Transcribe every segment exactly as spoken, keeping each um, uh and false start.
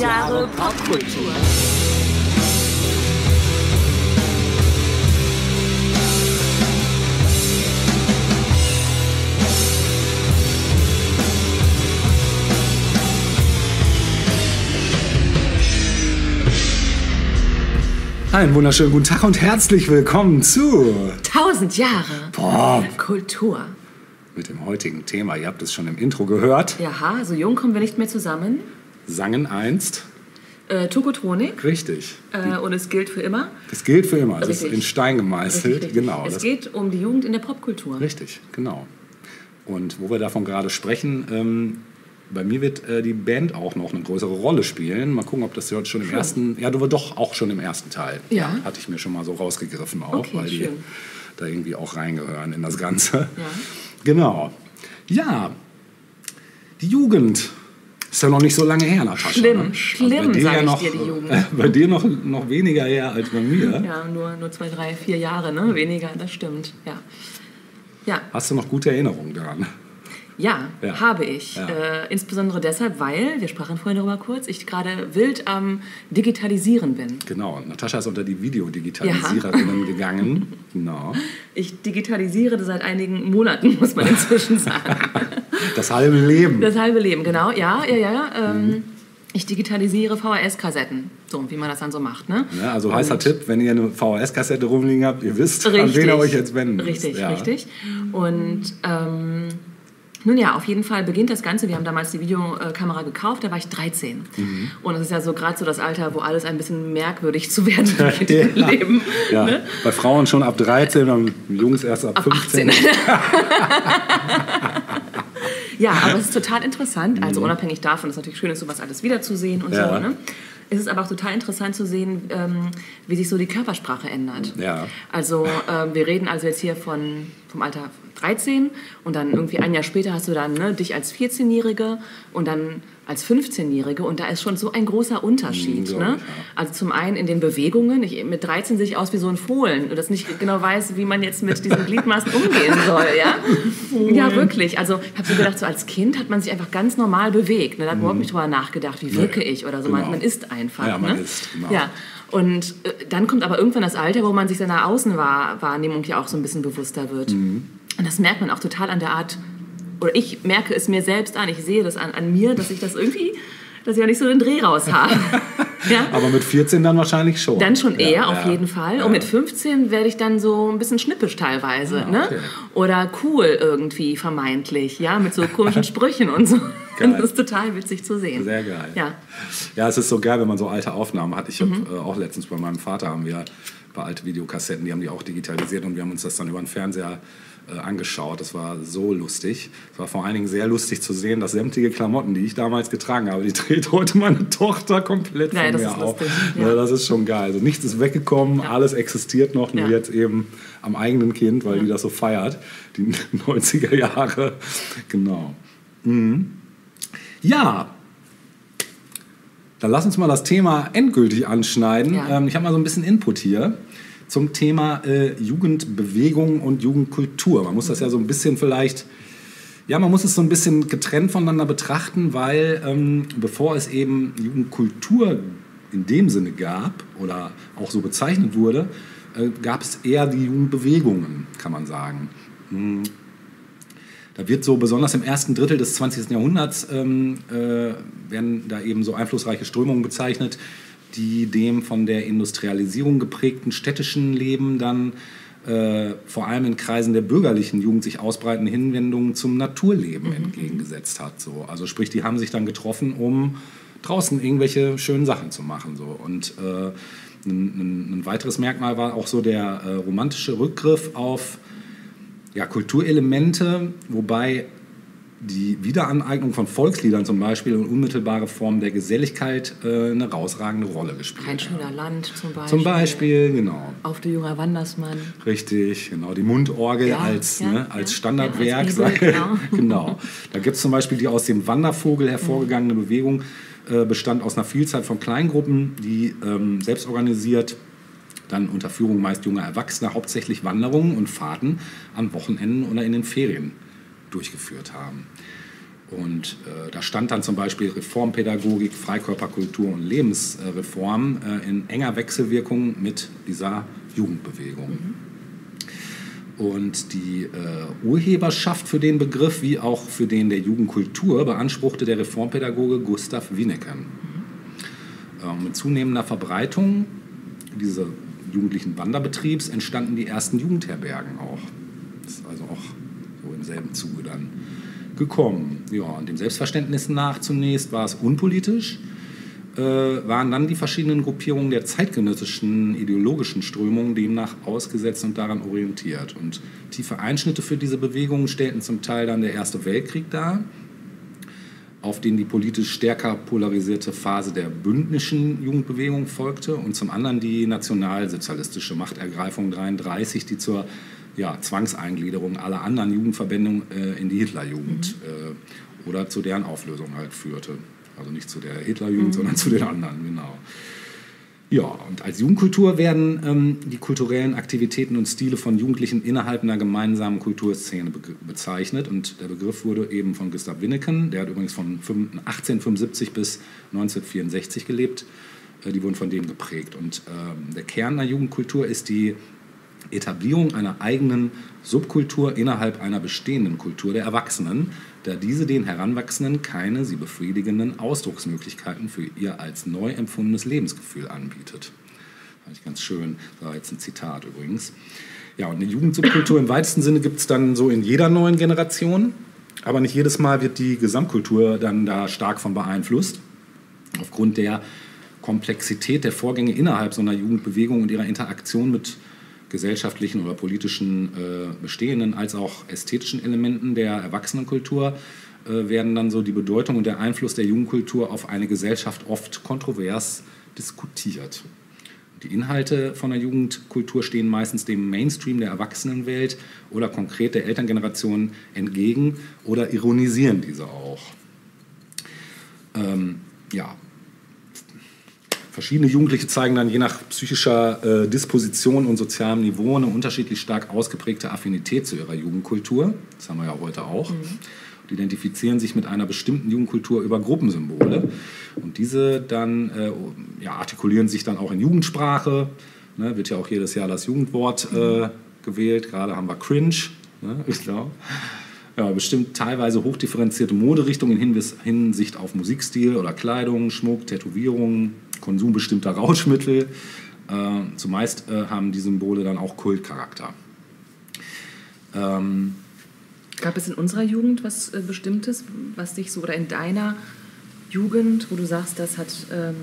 Jahre Popkultur. Einen wunderschönen guten Tag und herzlich willkommen zu Tausend Jahre Popkultur. Mit dem heutigen Thema, ihr habt es schon im Intro gehört. Jaha, so jung kommen wir nicht mehr zusammen. Sangen einst. Äh, Tokotronik. Richtig. Äh, und es gilt für immer. Das gilt für immer, es Richtig. ist in Stein gemeißelt. Richtig, richtig. Genau. Es das geht um die Jugend in der Popkultur. Richtig, genau. Und wo wir davon gerade sprechen, ähm, bei mir wird äh, die Band auch noch eine größere Rolle spielen. Mal gucken, ob das heute schon im schön. ersten, ja, du war doch auch schon im ersten Teil. Ja. Hatte ich mir schon mal so rausgegriffen auch, Okay, weil die schön. da irgendwie auch reingehören in das Ganze. Ja. Genau. Ja, die Jugend ist ja noch nicht so lange her, Natascha. Schlimm, ne? schlimm, also bei dir sag ja ich noch, dir, die Jugend. Äh, bei dir noch, noch weniger her als bei mir. Ja, nur, nur zwei, drei, vier Jahre, ne? Weniger, das stimmt. Ja. Ja. Hast du noch gute Erinnerungen daran? Ja, Ja. habe ich. Ja. Äh, insbesondere deshalb, weil, wir sprachen vorhin darüber kurz, ich gerade wild am Digitalisieren bin. Genau, Natascha ist unter die Videodigitalisiererinnen gegangen. Genau. Ich digitalisiere seit einigen Monaten, muss man inzwischen sagen. Das halbe Leben. Das halbe Leben, genau. Ja, ja, ja. Ähm, mhm. Ich digitalisiere V H S-Kassetten, so wie man das dann so macht. Ne? Ja, also heißer Und Tipp, wenn ihr eine V H S-Kassette rumliegen habt, ihr wisst, richtig, an wen ihr euch jetzt wenden müsst. Richtig, ja. richtig. Und ähm, nun ja, auf jeden Fall beginnt das Ganze. Wir haben damals die Videokamera gekauft, da war ich dreizehn. Mhm. Und das ist ja so gerade so das Alter, wo alles ein bisschen merkwürdig zu werden beginnt ja. im Leben. Ja. Ne? Bei Frauen schon ab dreizehn, beim Jungs erst ab, Ab fünfzehn. achtzehn. Ja, aber es ist total interessant. Also unabhängig davon, dass es natürlich schön ist, sowas alles wiederzusehen und Ja. so. Ne? Es ist aber auch total interessant zu sehen, ähm, wie sich so die Körpersprache ändert. Ja. Also ähm, wir reden also jetzt hier von, vom Alter dreizehn und dann irgendwie ein Jahr später hast du dann ne, dich als vierzehnjährige und dann als fünfzehnjährige und da ist schon so ein großer Unterschied. Mhm, ne? ja. Also zum einen in den Bewegungen. Ich, mit dreizehn sehe ich aus wie so ein Fohlen und das nicht genau weiß, wie man jetzt mit diesen Gliedmaßen umgehen soll. Ja, ja wirklich. Also ich habe so gedacht, so als Kind hat man sich einfach ganz normal bewegt. Ne? Da hat man überhaupt nicht drüber nachgedacht, wie wirke ich oder so. Genau. Man, man ist einfach. Ja, man ne? ist, genau. Ja. Und äh, dann kommt aber irgendwann das Alter, wo man sich seiner Außenwahrnehmung ja auch so ein bisschen bewusster wird. Mhm. Und das merkt man auch total an der Art, oder ich merke es mir selbst an, ich sehe das an, an mir, dass ich das irgendwie, dass ich auch nicht so den Dreh raus habe. Ja? Aber mit vierzehn dann wahrscheinlich schon. Dann schon eher, ja, auf ja. jeden Fall. Ja. Und mit fünfzehn werde ich dann so ein bisschen schnippisch teilweise. Ah, ne? okay. Oder cool irgendwie, vermeintlich, ja, mit so komischen Sprüchen und so. Geil. Das ist total witzig zu sehen. Sehr geil. Ja. Ja, es ist so geil, wenn man so alte Aufnahmen hat. Ich habe Mhm. äh, auch letztens bei meinem Vater haben wir ein paar alte Videokassetten, die haben die auch digitalisiert und wir haben uns das dann über den Fernseher äh, angeschaut. Das war so lustig. Es war vor allen Dingen sehr lustig zu sehen, dass sämtliche Klamotten, die ich damals getragen habe, die dreht heute meine Tochter komplett Ja, von das mir ist auf. lustig. Ja. Ja. Das ist schon geil. Also nichts ist weggekommen, Ja. alles existiert noch, nur Ja. jetzt eben am eigenen Kind, weil Ja. die das so feiert. Die neunziger Jahre. Genau. Mhm. Ja, dann lass uns mal das Thema endgültig anschneiden. Ja. Ähm, ich habe mal so ein bisschen Input hier zum Thema äh, Jugendbewegung und Jugendkultur. Man muss das ja so ein bisschen vielleicht, ja, man muss es so ein bisschen getrennt voneinander betrachten, weil ähm, bevor es eben Jugendkultur in dem Sinne gab oder auch so bezeichnet wurde, äh, gab es eher die Jugendbewegungen, kann man sagen. Hm. Da wird so besonders im ersten Drittel des zwanzigsten Jahrhunderts ähm, äh, werden da eben so einflussreiche Strömungen bezeichnet, die dem von der Industrialisierung geprägten städtischen Leben dann äh, vor allem in Kreisen der bürgerlichen Jugend sich ausbreitende Hinwendungen zum Naturleben mhm. entgegengesetzt hat. So. Also sprich, die haben sich dann getroffen, um draußen irgendwelche schönen Sachen zu machen. So. Und äh, ein, ein weiteres Merkmal war auch so der äh, romantische Rückgriff auf ja, Kulturelemente, wobei die Wiederaneignung von Volksliedern zum Beispiel und unmittelbare Formen der Geselligkeit äh, eine herausragende Rolle gespielt Kein haben. schöner Land zum Beispiel. Zum Beispiel, genau. Auf du junger Wandersmann. Richtig, genau. Die Mundorgel Ja, als, ja, ne, ja. als Standardwerk. Ja, als sag- Bibel, genau. genau. Da gibt es zum Beispiel die aus dem Wandervogel hervorgegangene Bewegung, äh, bestand aus einer Vielzahl von Kleingruppen, die ähm, selbst organisiert dann unter Führung meist junger Erwachsener hauptsächlich Wanderungen und Fahrten an Wochenenden oder in den Ferien durchgeführt haben. Und äh, da stand dann zum Beispiel Reformpädagogik, Freikörperkultur und Lebensreform äh, in enger Wechselwirkung mit dieser Jugendbewegung. Mhm. Und die äh, Urheberschaft für den Begriff wie auch für den der Jugendkultur beanspruchte der Reformpädagoge Gustav Winneken. Mhm. Äh, mit zunehmender Verbreitung dieses jugendlichen Wanderbetriebs entstanden die ersten Jugendherbergen auch. Das ist also auch so im selben Zuge dann gekommen. Ja, und dem Selbstverständnis nach zunächst war es unpolitisch, äh, waren dann die verschiedenen Gruppierungen der zeitgenössischen ideologischen Strömungen demnach ausgesetzt und daran orientiert. Und tiefe Einschnitte für diese Bewegungen stellten zum Teil dann der Erste Weltkrieg dar, auf den die politisch stärker polarisierte Phase der bündnischen Jugendbewegung folgte und zum anderen die nationalsozialistische Machtergreifung neunzehnhundertdreiunddreißig, die zur ja, Zwangseingliederung aller anderen Jugendverbände äh, in die Hitlerjugend mhm. äh, oder zu deren Auflösung halt führte. Also nicht zu der Hitlerjugend, mhm. sondern zu den anderen, genau. Ja, und als Jugendkultur werden ähm, die kulturellen Aktivitäten und Stile von Jugendlichen innerhalb einer gemeinsamen Kulturszene be bezeichnet. Und der Begriff wurde eben von Gustav Winneken, der hat übrigens von achtzehnhundertfünfundsiebzig bis neunzehnhundertvierundsechzig gelebt, äh, die wurden von dem geprägt. Und äh, der Kern der Jugendkultur ist die Etablierung einer eigenen Subkultur innerhalb einer bestehenden Kultur der Erwachsenen, da diese den Heranwachsenden keine sie befriedigenden Ausdrucksmöglichkeiten für ihr als neu empfundenes Lebensgefühl anbietet. Fand ich ganz schön. Das war jetzt ein Zitat übrigens. Ja, und eine Jugendsubkultur im weitesten Sinne gibt es dann so in jeder neuen Generation, aber nicht jedes Mal wird die Gesamtkultur dann da stark von beeinflusst. Aufgrund der Komplexität der Vorgänge innerhalb so einer Jugendbewegung und ihrer Interaktion mit gesellschaftlichen oder politischen äh, bestehenden als auch ästhetischen Elementen der Erwachsenenkultur äh, werden dann so die Bedeutung und der Einfluss der Jugendkultur auf eine Gesellschaft oft kontrovers diskutiert. Die Inhalte von der Jugendkultur stehen meistens dem Mainstream der Erwachsenenwelt oder konkret der Elterngeneration entgegen oder ironisieren diese auch. Ähm, ja. Verschiedene Jugendliche zeigen dann je nach psychischer äh, Disposition und sozialem Niveau eine unterschiedlich stark ausgeprägte Affinität zu ihrer Jugendkultur. Das haben wir ja heute auch. Mhm. Und identifizieren sich mit einer bestimmten Jugendkultur über Gruppensymbole. Und diese dann äh, ja, artikulieren sich dann auch in Jugendsprache. Ne, wird ja auch jedes Jahr das Jugendwort äh, gewählt. Gerade haben wir Cringe. Ne, ich glaube. Ja, bestimmt teilweise hochdifferenzierte Moderichtungen in Hinsicht auf Musikstil oder Kleidung, Schmuck, Tätowierungen, Konsum bestimmter Rauschmittel. Äh, zumeist äh, haben die Symbole dann auch Kultcharakter. Ähm, Gab es in unserer Jugend was äh, Bestimmtes, was dich so, oder in deiner Jugend, wo du sagst, das hat ähm,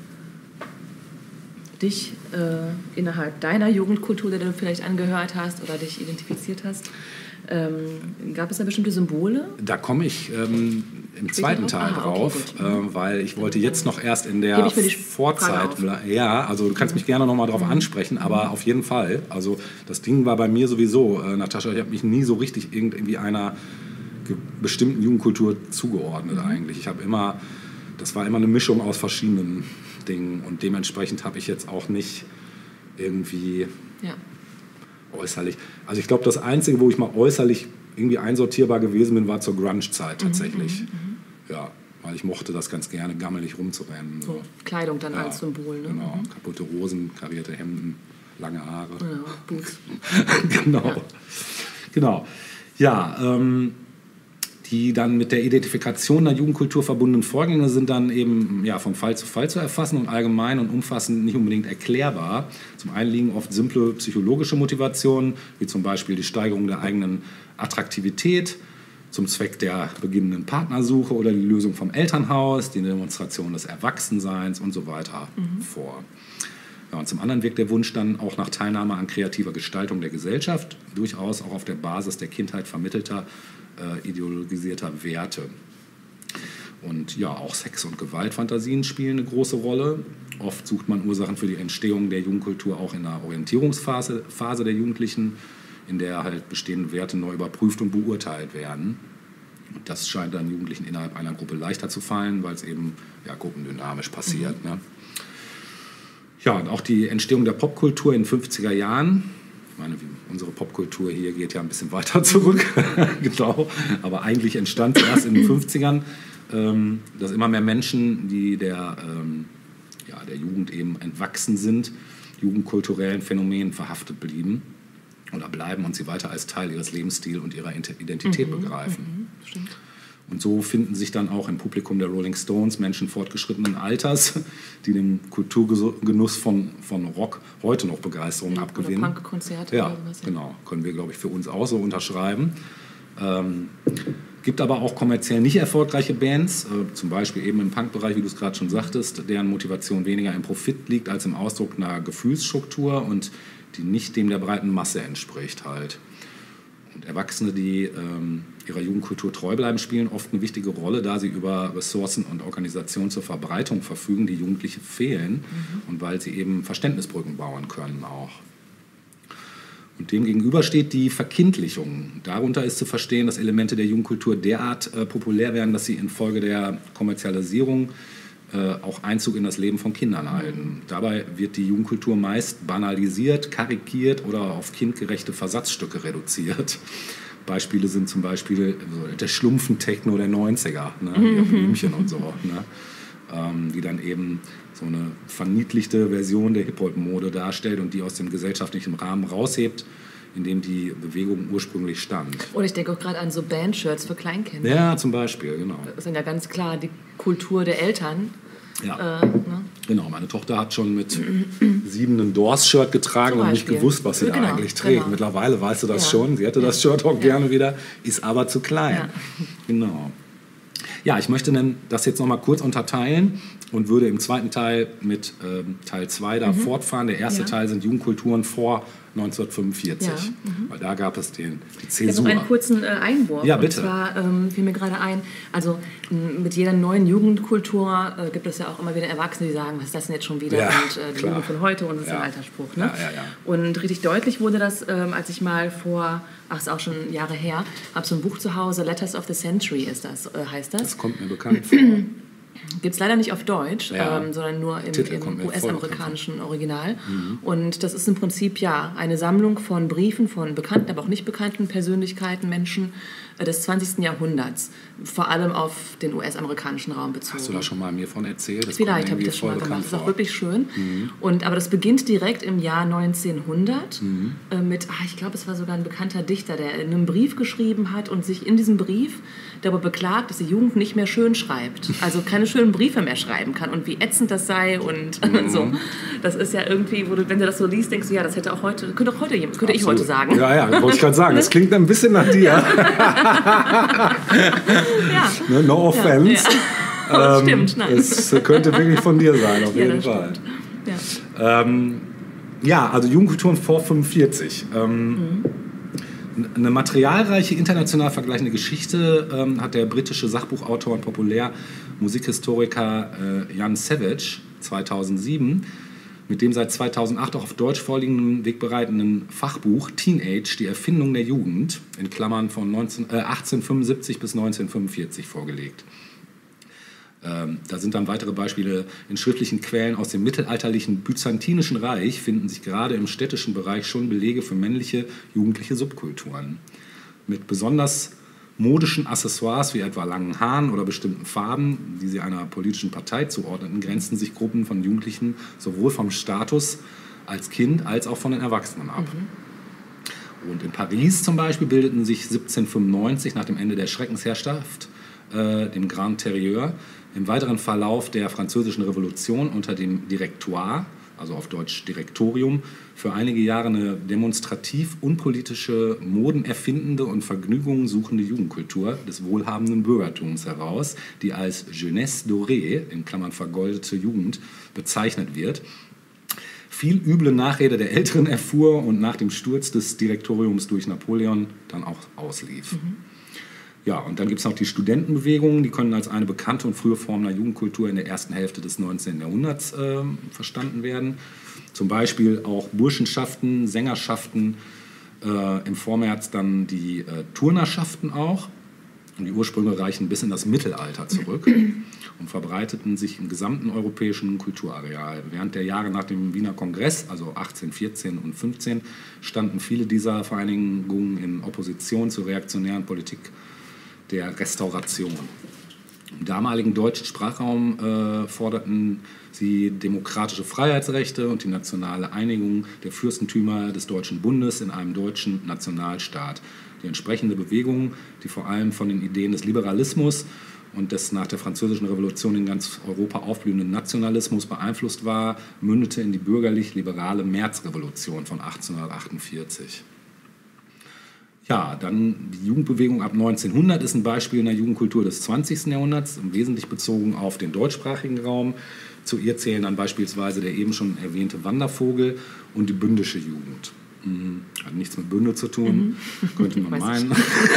dich äh, innerhalb deiner Jugendkultur, der du vielleicht angehört hast oder dich identifiziert hast, Ähm, gab es da bestimmte Symbole? Da komme ich ähm, im zweiten noch? Teil Aha, drauf, okay, äh, weil ich wollte jetzt noch erst in der Vorzeit, ja, also du kannst mich gerne noch mal drauf mhm. ansprechen, aber mhm. auf jeden Fall, also das Ding war bei mir sowieso, äh, Natascha, ich habe mich nie so richtig irgendwie einer bestimmten Jugendkultur zugeordnet mhm. eigentlich. Ich habe immer, das war immer eine Mischung aus verschiedenen Dingen und dementsprechend habe ich jetzt auch nicht irgendwie... Ja. äußerlich. Also ich glaube, das Einzige, wo ich mal äußerlich irgendwie einsortierbar gewesen bin, war zur Grunge-Zeit tatsächlich. Mhm, mh, ja, weil ich mochte das ganz gerne, gammelig rumzurennen. So. So, Kleidung dann ja, als Symbol. Ne? Genau, mhm. kaputte Hosen, karierte Hemden, lange Haare. Ja, Boots. genau. Ja, genau. Ja, ähm, die dann mit der Identifikation der Jugendkultur verbundenen Vorgänge sind dann eben ja, von Fall zu Fall zu erfassen und allgemein und umfassend nicht unbedingt erklärbar. Zum einen liegen oft simple psychologische Motivationen, wie zum Beispiel die Steigerung der eigenen Attraktivität zum Zweck der beginnenden Partnersuche oder die Lösung vom Elternhaus, die Demonstration des Erwachsenseins und so weiter mhm. vor. Ja, und zum anderen wirkt der Wunsch dann auch nach Teilnahme an kreativer Gestaltung der Gesellschaft, durchaus auch auf der Basis der Kindheit vermittelter Äh, ideologisierter Werte. Und ja, auch Sex- und Gewaltfantasien spielen eine große Rolle. Oft sucht man Ursachen für die Entstehung der Jugendkultur auch in der Orientierungsphase Phase der Jugendlichen, in der halt bestehende Werte neu überprüft und beurteilt werden. Und das scheint dann Jugendlichen innerhalb einer Gruppe leichter zu fallen, weil es eben ja, gruppendynamisch passiert. Mhm. Ne? Ja, und auch die Entstehung der Popkultur in den fünfziger Jahren Ich meine, unsere Popkultur hier geht ja ein bisschen weiter zurück, genau, aber eigentlich entstand erst in den fünfzigern, ähm, dass immer mehr Menschen, die der, ähm, ja, der Jugend eben entwachsen sind, jugendkulturellen Phänomenen verhaftet blieben oder bleiben und sie weiter als Teil ihres Lebensstils und ihrer Identität mhm, begreifen. Mhm, stimmt. Und so finden sich dann auch im Publikum der Rolling Stones Menschen fortgeschrittenen Alters, die dem Kulturgenuss von, von Rock heute noch Begeisterung ja, abgewinnen. Oder Punkkonzerte. Ja, oder sowas, ja, genau. Können wir, glaube ich, für uns auch so unterschreiben. Ähm, gibt aber auch kommerziell nicht erfolgreiche Bands, äh, zum Beispiel eben im Punkbereich, wie du es gerade schon sagtest, deren Motivation weniger im Profit liegt als im Ausdruck einer Gefühlsstruktur und die nicht dem der breiten Masse entspricht halt. Und Erwachsene, die ähm, ihrer Jugendkultur treu bleiben, spielen oft eine wichtige Rolle, da sie über Ressourcen und Organisationen zur Verbreitung verfügen, die Jugendliche fehlen mhm. und weil sie eben Verständnisbrücken bauen können auch. Und dem gegenüber steht die Verkindlichung. Darunter ist zu verstehen, dass Elemente der Jugendkultur derart äh, populär werden, dass sie infolge der Kommerzialisierung äh, auch Einzug in das Leben von Kindern halten. Dabei wird die Jugendkultur meist banalisiert, karikiert oder auf kindgerechte Versatzstücke reduziert. Beispiele sind zum Beispiel der Schlumpfentechno der neunziger, ne? Die Blümchen und so, ne? ähm, die dann eben so eine verniedlichte Version der Hip-Hop-Mode darstellt und die aus dem gesellschaftlichen Rahmen raushebt, in dem die Bewegung ursprünglich stand. Oder ich denke auch gerade an so Bandshirts für Kleinkinder. Ja, zum Beispiel, genau. Das ist ja ganz klar die Kultur der Eltern. Ja, äh, ne? Genau. Meine Tochter hat schon mit sieben ein Doors-Shirt getragen und nicht gewusst, was sie genau, da eigentlich trägt. Genau. Mittlerweile weißt du das ja. schon. Sie hätte das Shirt auch ja. gerne wieder, ist aber zu klein. Ja. Genau. Ja, ich möchte dann das jetzt noch mal kurz unterteilen und würde im zweiten Teil mit ähm, Teil zwei da mhm. fortfahren. Der erste ja. Teil sind Jugendkulturen vor neunzehnhundertfünfundvierzig, ja. mhm. weil da gab es den, die Zäsur. Ich habe noch einen kurzen äh, Einwurf. Ja, bitte. Und zwar ähm, fiel mir gerade ein, also m, mit jeder neuen Jugendkultur äh, gibt es ja auch immer wieder Erwachsene, die sagen, was ist das denn jetzt schon wieder? Ja, und äh, die klar. Jugend von heute und das ist ja. ein alter Spruch. Ne? Ja, ja, ja. Und richtig deutlich wurde das, ähm, als ich mal vor, ach, ist auch schon Jahre her, habe so ein Buch zu Hause, Letters of the Century ist das, äh, heißt das. Das kommt mir bekannt vor. Gibt es leider nicht auf Deutsch, ja. ähm, sondern nur im, im U S-amerikanischen Original. Mhm. Und das ist im Prinzip ja eine Sammlung von Briefen von bekannten, aber auch nicht bekannten Persönlichkeiten, Menschen äh, des zwanzigsten Jahrhunderts. Vor allem auf den U S-amerikanischen Raum bezogen. Hast du da schon mal mir von erzählt? Das Vielleicht habe ich das schon mal gemacht. Das ist auch wirklich schön. Mhm. Und, aber das beginnt direkt im Jahr neunzehnhundert mhm. äh, mit, ah, ich glaube, es war sogar ein bekannter Dichter, der einen Brief geschrieben hat und sich in diesem Brief darüber beklagt, dass die Jugend nicht mehr schön schreibt. Also keine schönen Briefe mehr schreiben kann und wie ätzend das sei und mhm. so. Das ist ja irgendwie, wo du, wenn du das so liest, denkst du, ja, das hätte auch heute, könnte auch heute jemand, könnte ich heute sagen. Ja, ja, wollte ich gerade sagen. Das klingt ein bisschen nach dir. ja. Ne, no offense. Ja, ja. Ähm, stimmt, nein. Es könnte wirklich von dir sein, auf jeden ja, Fall. Ja. Ähm, ja, also Jugendkulturen vor fünfundvierzig. Ähm, mhm. Eine materialreiche, international vergleichende Geschichte ähm, hat der britische Sachbuchautor und Populärmusikhistoriker äh, Jan Savage zweitausendsieben mit dem seit zweitausendacht auch auf Deutsch vorliegenden wegbereitenden Fachbuch Teenage, die Erfindung der Jugend, in Klammern von neunzehn, äh, achtzehnhundertfünfundsiebzig bis neunzehnhundertfünfundvierzig vorgelegt. Ähm, da sind dann weitere Beispiele. In schriftlichen Quellen aus dem mittelalterlichen Byzantinischen Reich finden sich gerade im städtischen Bereich schon Belege für männliche jugendliche Subkulturen. Mit besonders modischen Accessoires wie etwa langen Haaren oder bestimmten Farben, die sie einer politischen Partei zuordneten, grenzten sich Gruppen von Jugendlichen sowohl vom Status als Kind als auch von den Erwachsenen ab. Mhm. Und in Paris zum Beispiel bildeten sich siebzehnhundertfünfundneunzig nach dem Ende der Schreckensherrschaft, äh, dem Grand Terreur, im weiteren Verlauf der Französischen Revolution unter dem Direktoire, also auf Deutsch Direktorium, für einige Jahre eine demonstrativ unpolitische, modenerfindende und Vergnügungen suchende Jugendkultur des wohlhabenden Bürgertums heraus, die als Jeunesse dorée, in Klammern vergoldete Jugend, bezeichnet wird. Viel üble Nachrede der Älteren erfuhr und nach dem Sturz des Direktoriums durch Napoleon dann auch auslief. Mhm. Ja, und dann gibt es noch die Studentenbewegungen, die können als eine bekannte und frühe Form der Jugendkultur in der ersten Hälfte des neunzehnten Jahrhunderts äh, verstanden werden. Zum Beispiel auch Burschenschaften, Sängerschaften, äh, im Vormärz dann die äh, Turnerschaften auch. Und die Ursprünge reichen bis in das Mittelalter zurück und verbreiteten sich im gesamten europäischen Kulturareal. Während der Jahre nach dem Wiener Kongress, also achtzehn vierzehn und fünfzehn, standen viele dieser Vereinigungen in Opposition zur reaktionären Politik der Restauration. Im damaligen deutschen Sprachraum äh, forderten sie demokratische Freiheitsrechte und die nationale Einigung der Fürstentümer des Deutschen Bundes in einem deutschen Nationalstaat. Die entsprechende Bewegung, die vor allem von den Ideen des Liberalismus und des nach der Französischen Revolution in ganz Europa aufblühenden Nationalismus beeinflusst war, mündete in die bürgerlich-liberale Märzrevolution von achtzehnhundertachtundvierzig. Ja, dann die Jugendbewegung ab neunzehnhundert ist ein Beispiel in der Jugendkultur des zwanzigsten Jahrhunderts, im Wesentlichen bezogen auf den deutschsprachigen Raum. Zu ihr zählen dann beispielsweise der eben schon erwähnte Wandervogel und die bündische Jugend. Mhm. Hat nichts mit Bünde zu tun, mhm. könnte man meinen.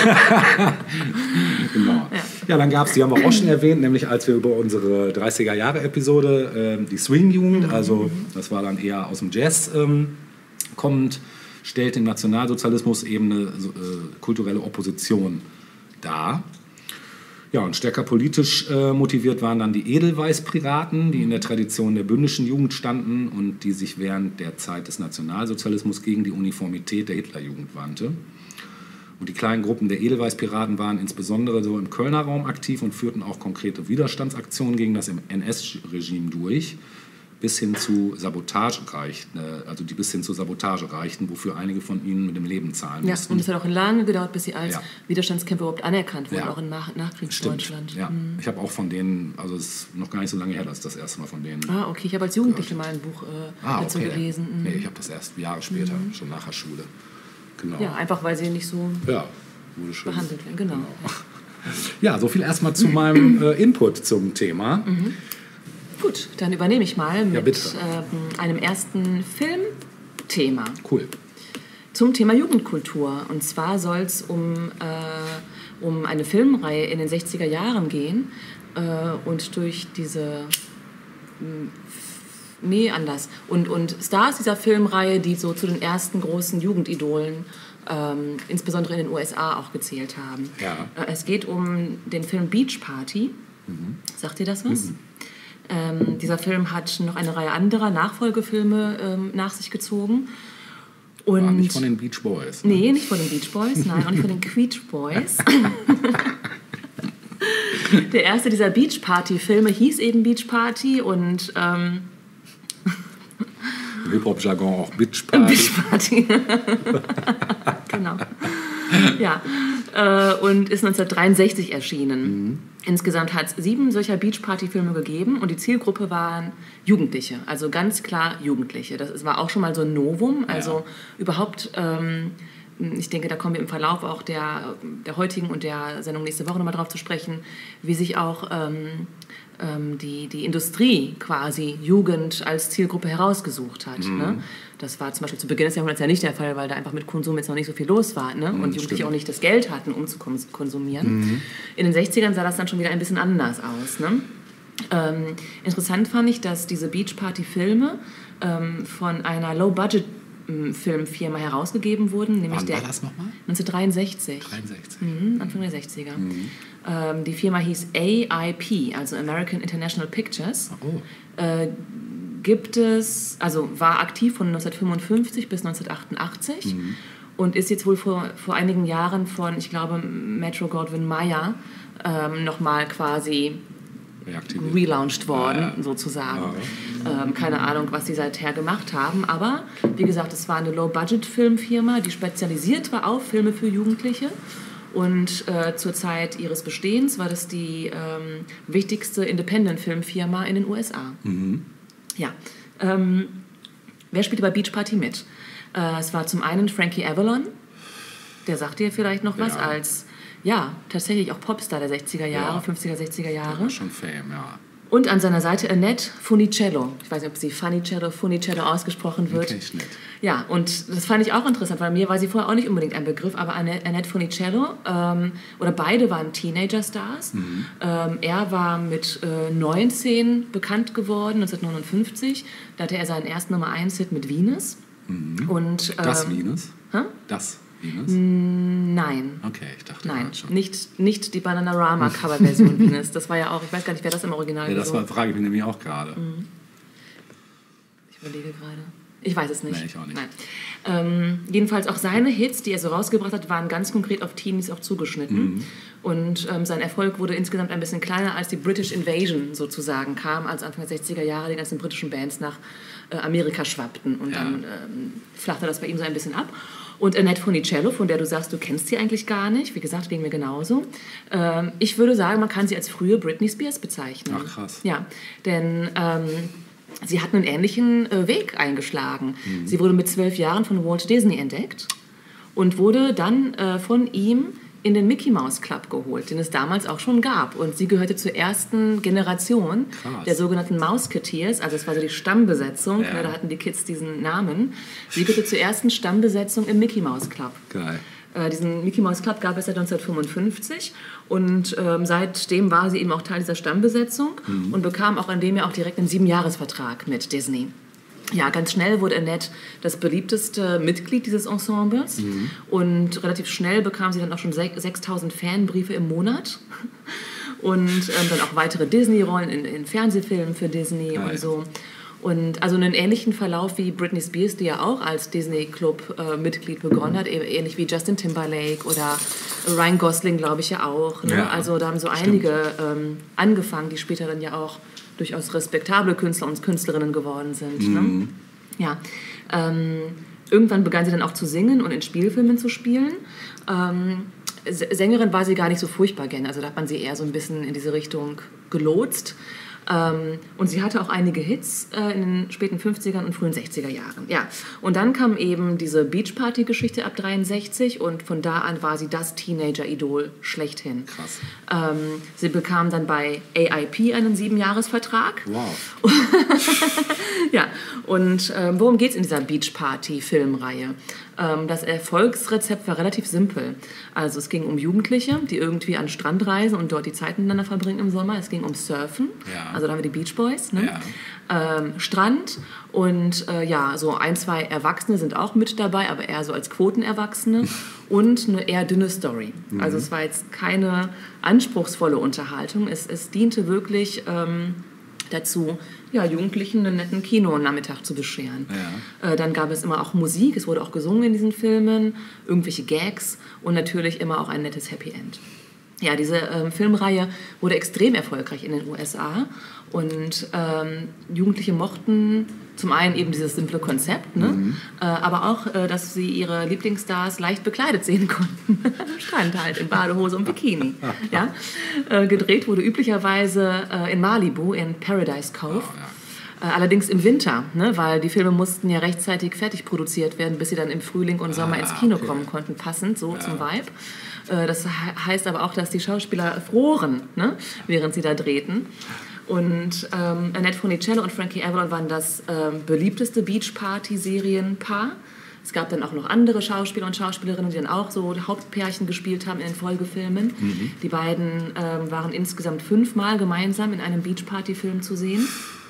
Genau. Ja, ja, dann gab es, die haben wir auch schon erwähnt, nämlich als wir über unsere dreißiger-Jahre-Episode, äh, die Swing-Jugend, mhm. also das war dann eher aus dem Jazz ähm, kommend, stellt dem Nationalsozialismus eben eine äh, kulturelle Opposition dar. Ja, und stärker politisch äh, motiviert waren dann die Edelweiß-Piraten, die in der Tradition der bündischen Jugend standen und die sich während der Zeit des Nationalsozialismus gegen die Uniformität der Hitlerjugend wandte. Und die kleinen Gruppen der Edelweiß-Piraten waren insbesondere so im Kölner Raum aktiv und führten auch konkrete Widerstandsaktionen gegen das N S-Regime durch, bis hin zu Sabotage reichten, also die bis hin zur Sabotage reichten, wofür einige von ihnen mit dem Leben zahlen ja, mussten. Und es hat auch lange gedauert, bis sie als ja. Widerstandskämpfer überhaupt anerkannt wurden, ja. auch in Nach Nachkriegsdeutschland. Ja. Mhm. Ich habe auch von denen, also es ist noch gar nicht so lange her, dass ich das erste Mal von denen... Ah, okay, ich habe als Jugendliche mal ein Buch äh, ah, dazu okay. gelesen. Mhm. Nee, ich habe das erst Jahre später, mhm. schon nach der Schule. Genau. Ja, einfach weil sie nicht so ja, wurde schön. behandelt werden. Genau. genau. Ja, so viel erstmal zu meinem äh, Input zum Thema. Mhm. Gut, dann übernehme ich mal mit ja, ähm, einem ersten Filmthema. Cool. Zum Thema Jugendkultur. Und zwar soll es um, äh, um eine Filmreihe in den sechziger Jahren gehen. Äh, und durch diese... Nee, anders. Und, und Stars dieser Filmreihe, die so zu den ersten großen Jugendidolen, ähm, insbesondere in den U S A, auch gezählt haben. Ja. Äh, es geht um den Film Beach Party. Mhm. Sagt ihr das was? Mhm. Ähm, dieser Film hat noch eine Reihe anderer Nachfolgefilme ähm, nach sich gezogen. Und War nicht von den Beach Boys. Ne? Nee, nicht von den Beach Boys, nein, auch nicht von den Queech Boys. Der erste dieser Beach Party-Filme hieß eben Beach Party und... Ähm, Im Hip-Hop-Jargon auch Beach Party. Beach Party. Genau. Ja, äh, und ist neunzehnhundertdreiundsechzig erschienen. Mhm. Insgesamt hat es sieben solcher Beach-Party-Filme gegeben und die Zielgruppe waren Jugendliche, also ganz klar Jugendliche. Das war auch schon mal so ein Novum, also ja. überhaupt, ähm, ich denke, da kommen wir im Verlauf auch der, der heutigen und der Sendung nächste Woche nochmal drauf zu sprechen, wie sich auch ähm, ähm, die, die Industrie quasi Jugend als Zielgruppe herausgesucht hat. Mhm. Ne? Das war zum Beispiel zu Beginn des Jahrhunderts ja nicht der Fall, weil da einfach mit Konsum jetzt noch nicht so viel los war, ne? Und mm, Jugendliche stimmt. auch nicht das Geld hatten, um zu konsumieren. Mm. In den sechzigern sah das dann schon wieder ein bisschen anders aus. Ne? Ähm, interessant fand ich, dass diese Beach-Party-Filme ähm, von einer Low-Budget-Filmfirma herausgegeben wurden. Nämlich Wann der war das nochmal? neunzehnhundertdreiundsechzig. dreiundsechzig. Mhm, Anfang der sechziger. Mhm. Ähm, die Firma hieß A I P, also American International Pictures. Oh. Äh, gibt es, also war aktiv von neunzehnhundertfünfundfünfzig bis neunzehnhundertachtundachtzig mhm. und ist jetzt wohl vor, vor einigen Jahren von, ich glaube, Metro-Goldwyn-Mayer ähm, nochmal quasi relaunched worden, ja. sozusagen. Ja. Ähm, keine Ahnung, was sie seither gemacht haben, aber wie gesagt, es war eine Low-Budget-Filmfirma, die spezialisiert war auf Filme für Jugendliche. Und äh, zur Zeit ihres Bestehens war das die ähm, wichtigste Independent-Filmfirma in den U S A. Mhm. Ja, ähm, wer spielte bei Beach Party mit? Äh, es war zum einen Frankie Avalon, der sagt dir vielleicht noch was, ja. als, ja, tatsächlich auch Popstar der sechziger Jahre, ja. fünfziger, sechziger Jahre. Der war schon Fame, ja. Und an seiner Seite Annette Funicello. Ich weiß nicht, ob sie Funicello, Funicello ausgesprochen wird. Okay, nicht. Ja, und das fand ich auch interessant, weil mir war sie vorher auch nicht unbedingt ein Begriff, aber Annette Funicello, ähm, oder beide waren Teenager-Stars. Mhm. Ähm, er war mit äh, neunzehn bekannt geworden, neunzehnhundertneunundfünfzig. Da hatte er seinen ersten Nummer eins Hit mit Venus. Mhm. Und, ähm, das Venus? Hä? Das. Venus? Nein. Okay, ich dachte Nein, gerade schon. Nicht, nicht die Bananarama-Coverversion Venus. Das war ja auch, ich weiß gar nicht, wer das im Original Ja, das gesungen war, frage ich mich nämlich auch gerade. Mhm. Ich überlege gerade. Ich weiß es nicht. Nee, ich auch nicht. Nein. Ähm, jedenfalls auch seine Hits, die er so rausgebracht hat, waren ganz konkret auf Teenies auch zugeschnitten. Mhm. Und ähm, sein Erfolg wurde insgesamt ein bisschen kleiner, als die British Invasion sozusagen kam, als Anfang der sechziger Jahre die ganzen britischen Bands nach äh, Amerika schwappten. Und Ja. dann ähm, flachte das bei ihm so ein bisschen ab. Und Annette Funicello, von der du sagst, du kennst sie eigentlich gar nicht, wie gesagt, ging mir genauso. Ähm, ich würde sagen, man kann sie als frühe Britney Spears bezeichnen. Ach, krass. Ja, denn ähm, sie hat einen ähnlichen äh, Weg eingeschlagen. Mhm. Sie wurde mit zwölf Jahren von Walt Disney entdeckt und wurde dann äh, von ihm in den Mickey Mouse Club geholt, den es damals auch schon gab. Und sie gehörte zur ersten Generation Krass. der sogenannten Mouseketeers, also es war so die Stammbesetzung, Ja. ne, da hatten die Kids diesen Namen. Sie gehörte zur ersten Stammbesetzung im Mickey Mouse Club. Geil. Äh, diesen Mickey Mouse Club gab es seit neunzehnhundertfünfundfünfzig und ähm, seitdem war sie eben auch Teil dieser Stammbesetzung mhm. und bekam auch an dem Jahr auch direkt einen Siebenjahresvertrag mit Disney. Ja, ganz schnell wurde Annette das beliebteste Mitglied dieses Ensembles mhm. und relativ schnell bekam sie dann auch schon sechstausend Fanbriefe im Monat und ähm, dann auch weitere Disney-Rollen in, in Fernsehfilmen für Disney Geil. Und so. Und also einen ähnlichen Verlauf wie Britney Spears, die ja auch als Disney-Club-Mitglied äh, begonnen hat, ähnlich wie Justin Timberlake oder Ryan Gosling, glaube ich ja auch. Ne? Ja, also da haben so stimmt. einige ähm, angefangen, die später dann ja auch durchaus respektable Künstler und Künstlerinnen geworden sind. Mhm. Ne? Ja. Ähm, irgendwann begann sie dann auch zu singen und in Spielfilmen zu spielen. Ähm, Sängerin war sie gar nicht so furchtbar gerne, also da hat man sie eher so ein bisschen in diese Richtung gelotst. Ähm, und sie hatte auch einige Hits äh, in den späten fünfzigern und frühen sechziger Jahren. Ja. Und dann kam eben diese Beach-Party-Geschichte ab dreiundsechzig und von da an war sie das Teenager-Idol schlechthin. Krass. Ähm, sie bekam dann bei A I P einen Siebenjahresvertrag. Wow. Ja, und ähm, worum geht es in dieser Beach-Party-Filmreihe? Ähm, das Erfolgsrezept war relativ simpel. Also es ging um Jugendliche, die irgendwie an den Strand reisen und dort die Zeit miteinander verbringen im Sommer. Es ging um Surfen, ja. also da haben wir die Beach Boys. Ne? Ja. Ähm, Strand und äh, ja, so ein, zwei Erwachsene sind auch mit dabei, aber eher so als Quotenerwachsene und eine eher dünne Story. Mhm. Also es war jetzt keine anspruchsvolle Unterhaltung. Es, es diente wirklich ähm, dazu, ja, Jugendlichen einen netten Kinonachmittag zu bescheren. Ja. Äh, dann gab es immer auch Musik, es wurde auch gesungen in diesen Filmen, irgendwelche Gags und natürlich immer auch ein nettes Happy End. Ja, diese ähm, Filmreihe wurde extrem erfolgreich in den U S A und ähm, Jugendliche mochten zum einen eben dieses simple Konzept, ne? Mhm. äh, aber auch, äh, dass sie ihre Lieblingsstars leicht bekleidet sehen konnten. Strand halt, in Badehose und Bikini. Ja? Äh, gedreht wurde üblicherweise äh, in Malibu, in Paradise Cove. Oh, ja. Allerdings im Winter, ne, weil die Filme mussten ja rechtzeitig fertig produziert werden, bis sie dann im Frühling und Sommer ah, ins Kino okay. kommen konnten, passend so ja. zum Vibe. Das heißt aber auch, dass die Schauspieler froren, ne, während sie da drehten. Und ähm, Annette Funicello und Frankie Avalon waren das ähm, beliebteste Beach-Party-Serienpaar. Es gab dann auch noch andere Schauspieler und Schauspielerinnen, die dann auch so Hauptpärchen gespielt haben in den Folgefilmen. Mhm. Die beiden ähm, waren insgesamt fünfmal gemeinsam in einem Beach-Party-Film zu sehen.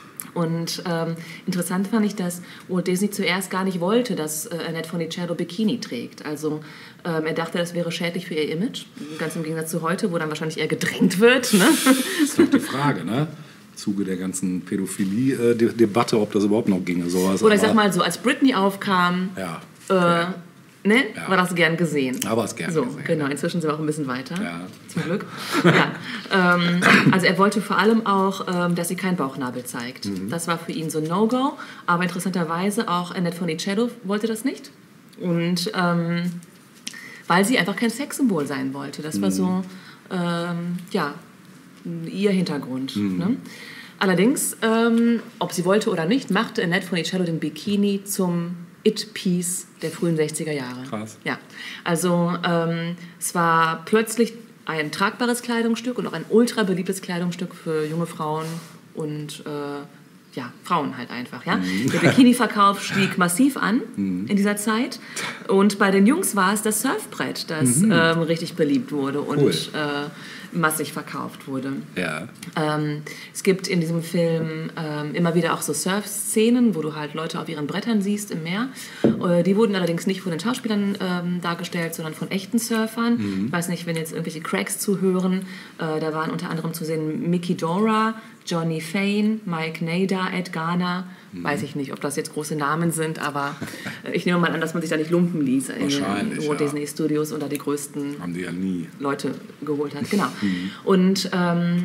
Und ähm, interessant fand ich, dass Walt Disney zuerst gar nicht wollte, dass äh, Annette Funicello Bikini trägt. Also ähm, er dachte, das wäre schädlich für ihr Image. Ganz im Gegensatz zu heute, wo dann wahrscheinlich eher gedrängt wird. Ne? Das ist doch die Frage, ne? Im Zuge der ganzen Pädophilie-Debatte, ob das überhaupt noch ginge. Sowas. Oder ich sag mal so, als Britney aufkam, ja. äh, ja. Ne? Ja. war das gern gesehen. Aber es gern so, gesehen. Genau, inzwischen sind wir auch ein bisschen weiter. Ja. Zum Glück. Ja. ähm, also er wollte vor allem auch, ähm, dass sie keinen Bauchnabel zeigt. Mhm. Das war für ihn so ein No-Go. Aber interessanterweise auch Annette Funicello wollte das nicht. Und ähm, weil sie einfach kein Sexsymbol sein wollte. Das war mhm. so, ähm, ja, ihr Hintergrund. Mhm. Ne? Allerdings, ähm, ob sie wollte oder nicht, machte Annette Funicello den Bikini zum It-Piece der frühen sechziger Jahre. Krass. Ja, also ähm, es war plötzlich ein tragbares Kleidungsstück und auch ein ultra beliebtes Kleidungsstück für junge Frauen und äh, ja, Frauen halt einfach. Ja? Der Bikini-Verkauf stieg massiv an in dieser Zeit. Und bei den Jungs war es das Surfbrett, das mhm. ähm, richtig beliebt wurde und cool. äh, massig verkauft wurde. Ja. Ähm, es gibt in diesem Film ähm, immer wieder auch so Surf-Szenen, wo du halt Leute auf ihren Brettern siehst im Meer. Äh, die wurden allerdings nicht von den Schauspielern ähm, dargestellt, sondern von echten Surfern. Mhm. Ich weiß nicht, wenn jetzt irgendwelche Cracks zuhören. Äh, da waren unter anderem zu sehen Mickey Dora, Johnny Fane, Mike Nader, Ed Garner. Mhm. Weiß ich nicht, ob das jetzt große Namen sind, aber ich nehme mal an, dass man sich da nicht lumpen ließ in den Walt Disney Studios und da die größten haben die ja nie. Leute geholt hat. Genau. Mhm. Und ähm,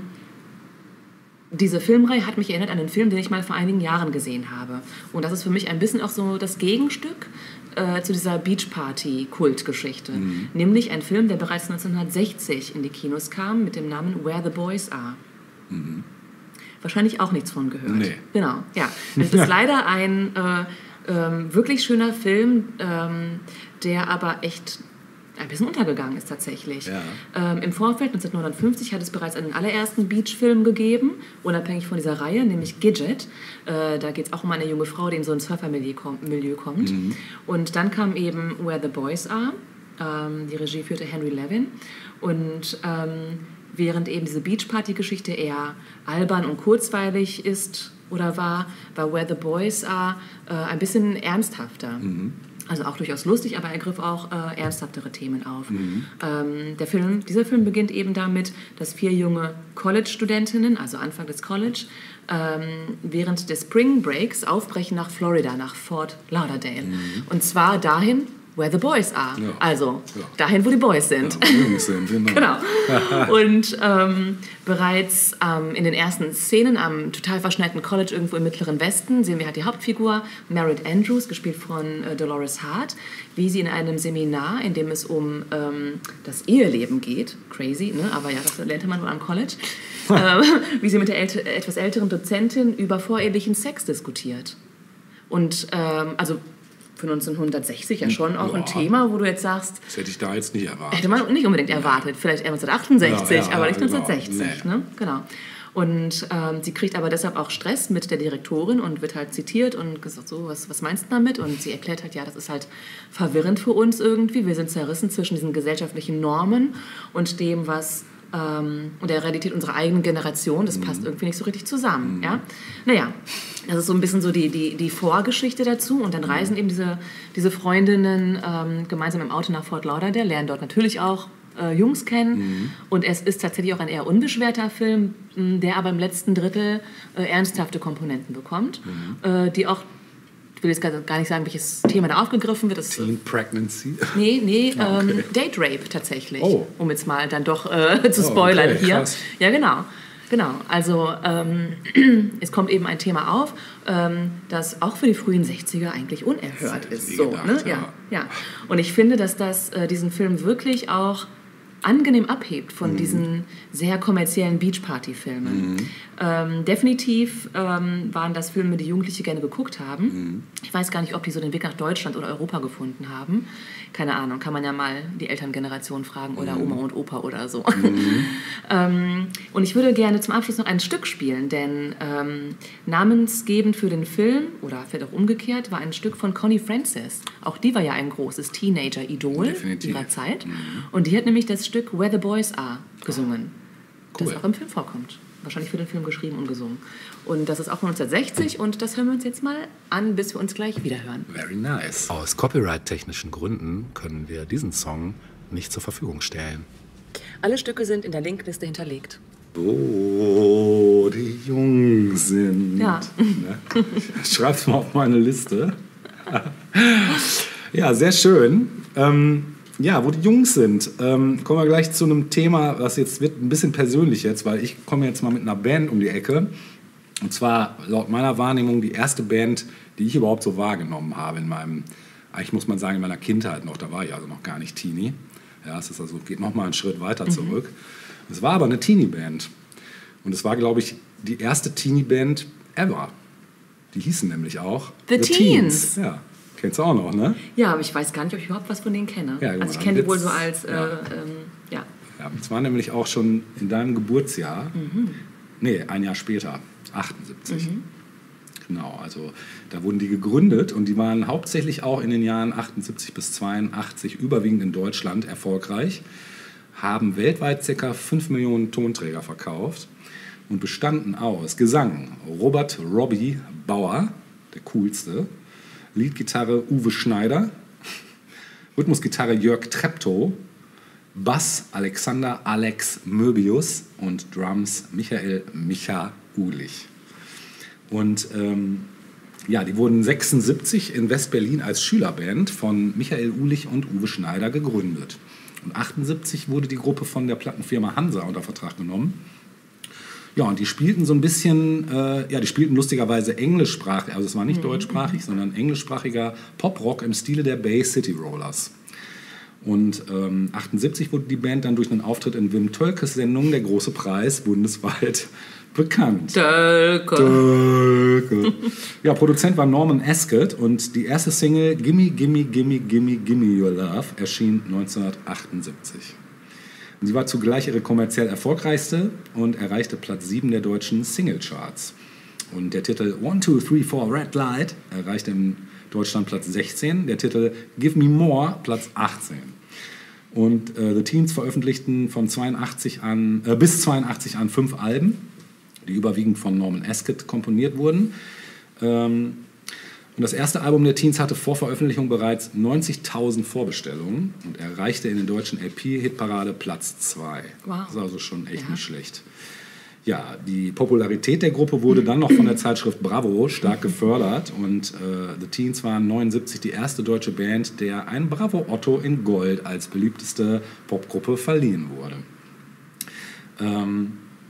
diese Filmreihe hat mich erinnert an einen Film, den ich mal vor einigen Jahren gesehen habe. Und das ist für mich ein bisschen auch so das Gegenstück äh, zu dieser Beach-Party-Kultgeschichte. Mhm. Nämlich ein Film, der bereits neunzehnhundertsechzig in die Kinos kam mit dem Namen Where the Boys Are. Mhm. Wahrscheinlich auch nichts von gehört. Nee. Genau, ja. Das ist leider ein äh, ähm, wirklich schöner Film, ähm, der aber echt ein bisschen untergegangen ist tatsächlich. Ja. Ähm, Im Vorfeld neunzehnhundertneunundfünfzig hat es bereits einen allerersten Beach-Film gegeben, unabhängig von dieser Reihe, nämlich Gidget. Äh, da geht es auch um eine junge Frau, die in so ein Surfermilieu kommt. Milieu kommt. Mhm. Und dann kam eben Where the Boys Are. Ähm, die Regie führte Henry Levin. Und ähm, während eben diese Beach-Party-Geschichte eher albern und kurzweilig ist oder war, war Where the Boys Are äh, ein bisschen ernsthafter. Mhm. Also auch durchaus lustig, aber er griff auch äh, ernsthaftere Themen auf. Mhm. Ähm, der Film, dieser Film beginnt eben damit, dass vier junge College-Studentinnen, also Anfang des College, ähm, während des Spring Breaks aufbrechen nach Florida, nach Fort Lauderdale. Mhm. Und zwar dahin, where the boys are. Ja. Also ja. dahin, wo die Boys sind. Ja, wo die Jungs sind, genau. Genau. Und ähm, bereits ähm, in den ersten Szenen am total verschneiten College irgendwo im Mittleren Westen sehen wir halt die Hauptfigur, Merritt Andrews, gespielt von äh, Dolores Hart, wie sie in einem Seminar, in dem es um ähm, das Eheleben geht, crazy, ne? Aber ja, das lernte man wohl am College, äh, wie sie mit der ält- etwas älteren Dozentin über vorehelichen Sex diskutiert. Und ähm, also für neunzehnhundertsechzig ja schon auch ja. ein Thema, wo du jetzt sagst... Das hätte ich da jetzt nicht erwartet. Hätte man nicht unbedingt erwartet. Vielleicht eher neunzehnhundertachtundsechzig, ja, ja, aber nicht neunzehnhundertsechzig. Nee. Ne? Genau. Und ähm, sie kriegt aber deshalb auch Stress mit der Direktorin und wird halt zitiert und gesagt, so, was, was meinst du damit? Und sie erklärt halt, ja, das ist halt verwirrend für uns irgendwie. Wir sind zerrissen zwischen diesen gesellschaftlichen Normen und dem, was... Ähm, und der Realität unserer eigenen Generation, das passt mhm. irgendwie nicht so richtig zusammen. Mhm. Ja? Naja, das ist so ein bisschen so die, die, die Vorgeschichte dazu. Und dann reisen eben diese, diese Freundinnen ähm, gemeinsam im Auto nach Fort Lauderdale, lernen dort natürlich auch äh, Jungs kennen. Mhm. Und es ist tatsächlich auch ein eher unbeschwerter Film, der aber im letzten Drittel äh, ernsthafte Komponenten bekommt, mhm. äh, die auch... Ich will jetzt gar nicht sagen, welches Thema da aufgegriffen wird. Das Teen Pregnancy? Nee, nee, ah, okay. ähm, Date Rape tatsächlich. Oh. Um jetzt mal dann doch äh, zu spoilern oh, okay, hier. Krass. Ja, genau. Genau, also ähm, es kommt eben ein Thema auf, ähm, das auch für die frühen sechziger eigentlich unerhört ist. So, gedacht, ne? ja. Ja, ja. Und ich finde, dass das äh, diesen Film wirklich auch angenehm abhebt von mhm. diesen sehr kommerziellen Beachparty-Filmen. Mhm. Ähm, definitiv ähm, waren das Filme, die Jugendliche gerne geguckt haben. Mhm. Ich weiß gar nicht, ob die so den Weg nach Deutschland oder Europa gefunden haben. Keine Ahnung, kann man ja mal die Elterngeneration fragen oder mhm. Oma und Opa oder so. Mhm. ähm, und ich würde gerne zum Abschluss noch ein Stück spielen, denn ähm, namensgebend für den Film, oder vielleicht auch umgekehrt, war ein Stück von Connie Francis. Auch die war ja ein großes Teenager-Idol ihrer Zeit. Mhm. Und die hat nämlich das Stück Where the Boys Are gesungen, cool. das auch im Film vorkommt. Wahrscheinlich für den Film geschrieben und gesungen. Und das ist auch von neunzehnhundertsechzig und das hören wir uns jetzt mal an, bis wir uns gleich wieder hören. Very nice. Aus copyright-technischen Gründen können wir diesen Song nicht zur Verfügung stellen. Alle Stücke sind in der Linkliste hinterlegt. Oh, die Jungs sind. Ja. Ich schreib's mal auf meine Liste. Ja, sehr schön. Ähm, Ja, wo die Jungs sind, ähm, kommen wir gleich zu einem Thema, was jetzt wird ein bisschen persönlich jetzt, weil ich komme jetzt mal mit einer Band um die Ecke. Und zwar laut meiner Wahrnehmung die erste Band, die ich überhaupt so wahrgenommen habe in meinem, eigentlich muss man sagen, in meiner Kindheit noch. Da war ich also noch gar nicht Teenie. Ja, es ist also, geht noch mal einen Schritt weiter zurück. Es war aber eine Teenie-Band. Und es war, glaube ich, die erste Teenie-Band ever. Die hießen nämlich auch The, The Teens. Teens. Ja. Kennst du auch noch, ne? Ja, aber ich weiß gar nicht, ob ich überhaupt was von denen kenne. Ja, also ich kenne die wohl so als, äh, ja. Ähm, ja. Ja, das war nämlich auch schon in deinem Geburtsjahr. Mhm. Nee, ein Jahr später, achtundsiebzig. Mhm. Genau, also da wurden die gegründet und die waren hauptsächlich auch in den Jahren achtundsiebzig bis zweiundachtzig überwiegend in Deutschland erfolgreich, haben weltweit ca. fünf Millionen Tonträger verkauft und bestanden aus Gesang Robert Robbie Bauer, der coolste, Leadgitarre Uwe Schneider, Rhythmusgitarre Jörg Treptow, Bass Alexander Alex Möbius und Drums Michael Micha Uhlich. Und ähm, ja, die wurden sechsundsiebzig in West-Berlin als Schülerband von Michael Uhlich und Uwe Schneider gegründet. Und achtundsiebzig wurde die Gruppe von der Plattenfirma Hansa unter Vertrag genommen. Ja, und die spielten so ein bisschen, äh, ja, die spielten lustigerweise englischsprachig, also es war nicht mhm. deutschsprachig, sondern englischsprachiger Pop-Rock im Stile der Bay City Rollers. Und ähm, achtundsiebzig wurde die Band dann durch einen Auftritt in Wim Tölkes Sendung Der große Preis bundesweit bekannt. Tölke. Tölke. Ja, Produzent war Norman Ascott und die erste Single Gimme, Gimme, Gimme, Gimme, Gimme Your Love erschien neunzehnhundertachtundsiebzig. Und sie war zugleich ihre kommerziell erfolgreichste und erreichte Platz sieben der deutschen Singlecharts. Und der Titel One, Two, Three, Four, Red Light erreichte in Deutschland Platz sechzehn, der Titel Give Me More Platz achtzehn. Und äh, The Teens veröffentlichten von zweiundachtzig an, äh, bis zweiundachtzig an fünf Alben, die überwiegend von Norman Ascott komponiert wurden. Ähm, und das erste Album der Teens hatte vor Veröffentlichung bereits neunzigtausend Vorbestellungen und erreichte in den deutschen L P-Hitparade Platz zwei. Wow. Das ist also schon echt ja. nicht schlecht. Ja, die Popularität der Gruppe wurde dann noch von der Zeitschrift Bravo stark gefördert und äh, The Teens waren neunundsiebzig die erste deutsche Band, der ein Bravo Otto in Gold als beliebteste Popgruppe verliehen wurde. Ähm,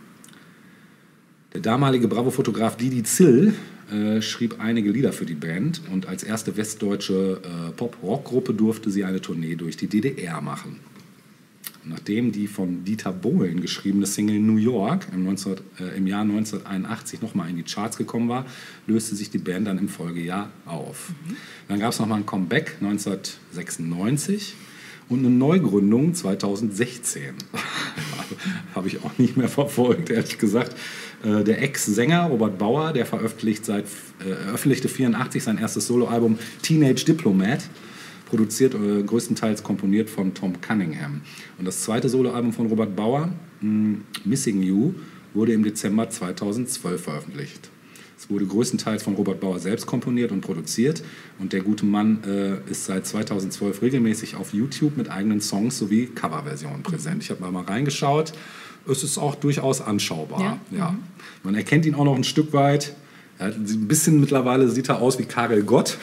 der damalige Bravo-Fotograf Didi Zill äh, schrieb einige Lieder für die Band und als erste westdeutsche äh, Pop-Rock-Gruppe durfte sie eine Tournee durch die D D R machen. Nachdem die von Dieter Bohlen geschriebene Single New York im, neunzehn, äh, im Jahr neunzehnhunderteinundachtzig nochmal in die Charts gekommen war, löste sich die Band dann im Folgejahr auf. Mhm. Dann gab es nochmal ein Comeback neunzehnhundertsechsundneunzig und eine Neugründung zweitausendsechzehn. Habe ich auch nicht mehr verfolgt, ehrlich gesagt. Äh, der Ex-Sänger Robert Bauer, der veröffentlicht seit, äh, veröffentlichte vierundachtzig sein erstes Soloalbum Teenage Diplomat, produziert, äh, größtenteils komponiert von Tom Cunningham. Und das zweite Soloalbum von Robert Bauer, mh, Missing You, wurde im Dezember zweitausendzwölf veröffentlicht. Es wurde größtenteils von Robert Bauer selbst komponiert und produziert und der gute Mann äh, ist seit zweitausendzwölf regelmäßig auf YouTube mit eigenen Songs sowie Coverversionen präsent. Ich habe mal reingeschaut, es ist auch durchaus anschaubar. Ja? Ja. Mhm. Man erkennt ihn auch noch ein Stück weit. Er hat ein bisschen mittlerweile sieht er aus wie Karel Gott.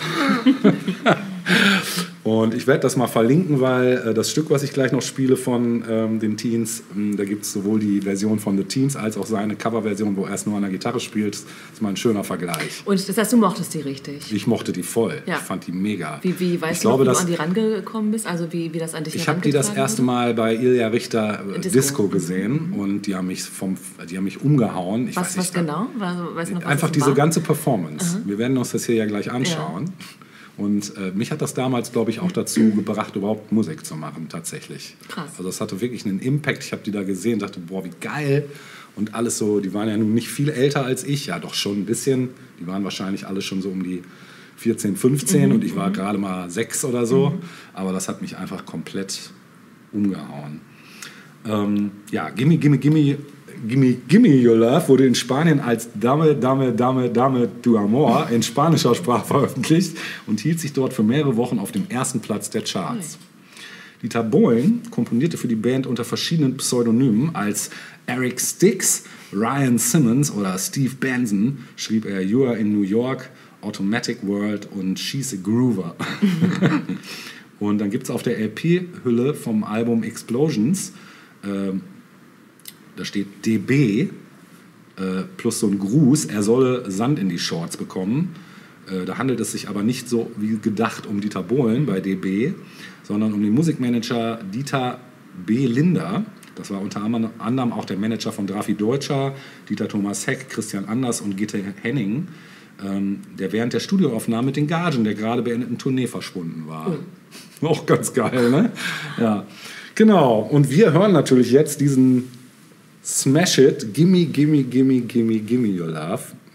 Und ich werde das mal verlinken, weil äh, das Stück, was ich gleich noch spiele von ähm, den Teens, ähm, da gibt es sowohl die Version von The Teens als auch seine Coverversion, wo er es nur an der Gitarre spielt. Das ist mal ein schöner Vergleich. Und das heißt, du mochtest die richtig? Ich mochte die voll. Ja. Ich fand die mega. Wie, wie weißt ich du, glaube, wie dass, du an die rangekommen bist? Also wie, wie das an dich Ich habe die das erste Mal bei Ilja Richter äh, Disco. Disco gesehen mhm. und die haben mich, vom, die haben mich umgehauen. Ich was weiß was nicht, genau? Weißt du noch, was einfach diese war? ganze Performance. Mhm. Wir werden uns das hier ja gleich anschauen. Ja. Und äh, mich hat das damals, glaube ich, auch dazu gebracht, überhaupt Musik zu machen, tatsächlich. Krass. Also das hatte wirklich einen Impact. Ich habe die da gesehen, dachte, boah, wie geil. Und alles so, die waren ja nun nicht viel älter als ich, ja doch schon ein bisschen. Die waren wahrscheinlich alle schon so um die vierzehn, fünfzehn mhm. und ich war mhm. gerade mal sechs oder so. Mhm. Aber das hat mich einfach komplett umgehauen. Ähm, ja, Gimme, Gimme, Gimme... Gimme, Gimme Your Love wurde in Spanien als Dame, Dame, Dame, Dame tu Amor in spanischer Sprache veröffentlicht und hielt sich dort für mehrere Wochen auf dem ersten Platz der Charts. Dieter Bohlen komponierte für die Band unter verschiedenen Pseudonymen. Als Eric Styx, Ryan Simmons oder Steve Benson schrieb er You Are in New York, Automatic World und She's a Groover. Und dann gibt es auf der L P-Hülle vom Album Explosions äh, da steht D B äh, plus so ein Gruß, er solle Sand in die Shorts bekommen. Äh, da handelt es sich aber nicht so wie gedacht um Dieter Bohlen bei D B, sondern um den Musikmanager Dieter B. Linder. Das war unter anderem auch der Manager von Drafi Deutscher, Dieter Thomas Heck, Christian Anders und Gitte Henning, ähm, der während der Studioaufnahme mit den Gagen der gerade beendeten Tournee verschwunden war. Oh. Auch ganz geil, ne? Ja. Genau, und wir hören natürlich jetzt diesen Smash It, Gimme, Gimme, Gimme, Gimme, Gimme Your Love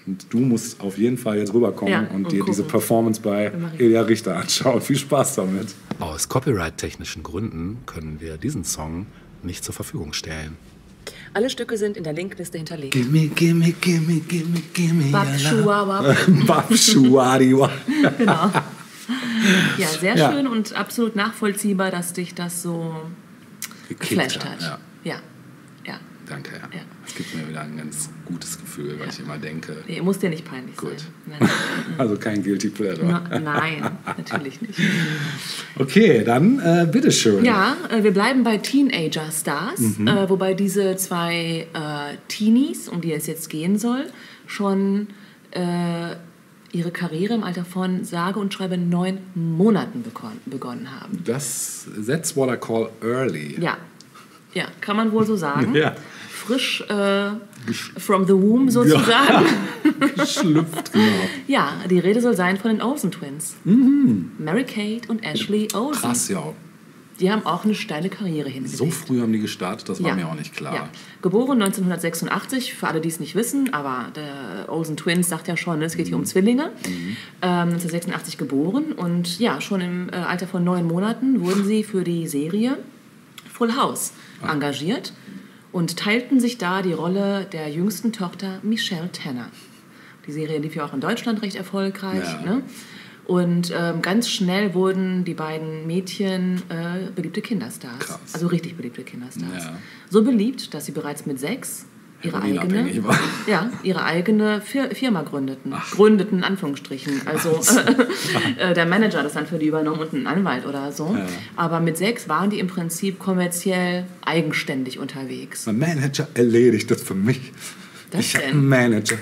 Und du musst auf jeden Fall jetzt rüberkommen Ja, und, und dir gucken. diese Performance bei Mach ich. Ilja Richter anschauen. Viel Spaß damit. Aus copyright-technischen Gründen können wir diesen Song nicht zur Verfügung stellen. Alle Stücke sind in der Linkliste hinterlegt. Gimme, gimme, gimme, gimme, gimme. Babschuawa. Babschuadiwa. Genau. Ja, sehr Ja. schön und absolut nachvollziehbar, dass dich das so Gekickt geflasht hat, hat. ja. Ja. Ja. Danke, ja. Ja. Das gibt mir wieder ein ganz gutes Gefühl, weil ich immer denke, Nee, muss dir nicht peinlich Gut. sein. Nein, nein, also kein Guilty Pleasure. nein. Nein, natürlich nicht. Okay, dann äh, bitteschön. Ja, äh, wir bleiben bei Teenager-Stars, Mhm. äh, wobei diese zwei äh, Teenies, um die es jetzt gehen soll, schon äh, ihre Karriere im Alter von sage und schreibe neun Monaten begon begonnen haben. Das, that's what I call early. Ja, ja, kann man wohl so sagen. Ja. Frisch äh, from the womb sozusagen. Geschlüpft, genau. Ja, die Rede soll sein von den Olsen Twins. Mary-Kate und Ashley Olsen. Krass, ja. Die haben auch eine steile Karriere hingelegt. So früh haben die gestartet, das war Ja. mir auch nicht klar. Ja. Geboren neunzehnhundertsechsundachtzig, für alle, die es nicht wissen, aber der Olsen Twins sagt ja schon, es geht hier um Zwillinge. Ähm, neunzehnhundertsechsundachtzig geboren und ja, schon im äh, Alter von neun Monaten wurden sie für die Serie Full House engagiert und teilten sich da die Rolle der jüngsten Tochter Michelle Tanner. Die Serie lief ja auch in Deutschland recht erfolgreich. Ja. Ne? Und ähm, ganz schnell wurden die beiden Mädchen äh, beliebte Kinderstars. Krass. Also richtig beliebte Kinderstars. Ja. So beliebt, dass sie bereits mit sechs ihre eigene, Heroinabhängig war. ja, ihre eigene Fir Firma gründeten. Gründeten, in Anführungsstrichen. Also äh, der Manager hat das dann für die übernommen und ein Anwalt oder so. Ja. Aber mit sechs waren die im Prinzip kommerziell eigenständig unterwegs. Mein Manager erledigt das für mich. Das ich hab denn? einen Manager.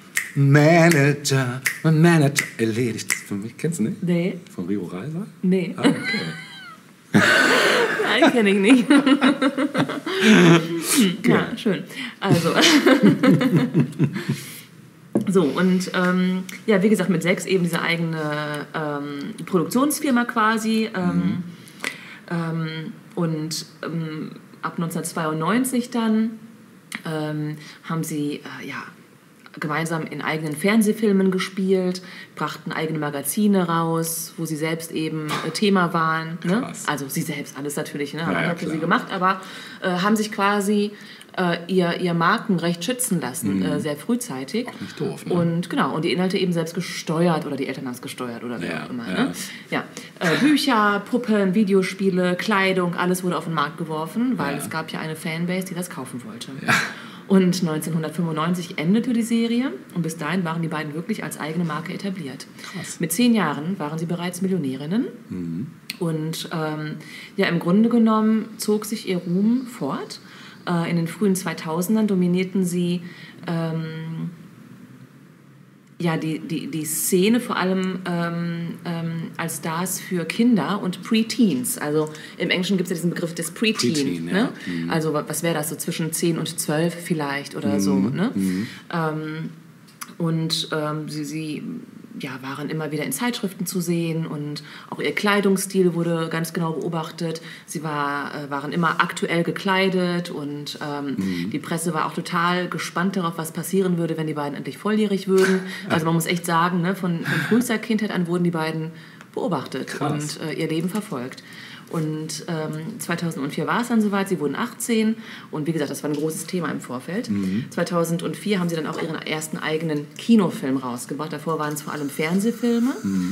Manager. Mein Manager erledigt das für mich. Kennst du nicht? Nee, Von Rio Reiser? nee. Ah, okay. Nein, kenne ich nicht. Ja, schön. Also. So, und ähm, ja, wie gesagt, mit sechs eben diese eigene ähm, Produktionsfirma quasi. Ähm, ähm, und ähm, ab neunzehnhundertzweiundneunzig dann ähm, haben sie äh, ja, gemeinsam in eigenen Fernsehfilmen gespielt, brachten eigene Magazine raus, wo sie selbst eben äh, Thema waren. Ne? Krass. Also sie selbst, alles natürlich, ne? Ja, Haben ja, andere für klar. sie gemacht, aber äh, haben sich quasi äh, ihr, ihr Markenrecht schützen lassen, äh, sehr frühzeitig. Auch nicht doof, ne? Und genau, und die Inhalte eben selbst gesteuert oder die Eltern haben es gesteuert oder wie Ja, auch immer. ja. Ne? Ja. Äh, Bücher, Puppen, Videospiele, Kleidung, alles wurde auf den Markt geworfen, weil Ja. es gab ja eine Fanbase, die das kaufen wollte. Und neunzehnhundertfünfundneunzig endete die Serie und bis dahin waren die beiden wirklich als eigene Marke etabliert. Krass. Mit zehn Jahren waren sie bereits Millionärinnen und ähm, ja, im Grunde genommen zog sich ihr Ruhm fort. Äh, in den frühen zweitausendern dominierten sie ähm, ja, die, die, die Szene vor allem ähm, ähm, als Stars für Kinder und Preteens. Also im Englischen gibt es ja diesen Begriff des Preteen. Preteen, ja. Ne? Also wa- was wäre das, so zwischen zehn und zwölf vielleicht oder so. Ne? Ähm, und ähm, sie, sie ja, waren immer wieder in Zeitschriften zu sehen und auch ihr Kleidungsstil wurde ganz genau beobachtet. Sie war, äh, waren immer aktuell gekleidet und ähm, die Presse war auch total gespannt darauf, was passieren würde, wenn die beiden endlich volljährig würden. Also man muss echt sagen, ne, von, von frühester Kindheit an wurden die beiden beobachtet Krass. und äh, ihr Leben verfolgt. Und ähm, zweitausendvier war es dann soweit, sie wurden achtzehn und wie gesagt, das war ein großes Thema im Vorfeld. zweitausendvier haben sie dann auch ihren ersten eigenen Kinofilm rausgebracht. Davor waren es vor allem Fernsehfilme.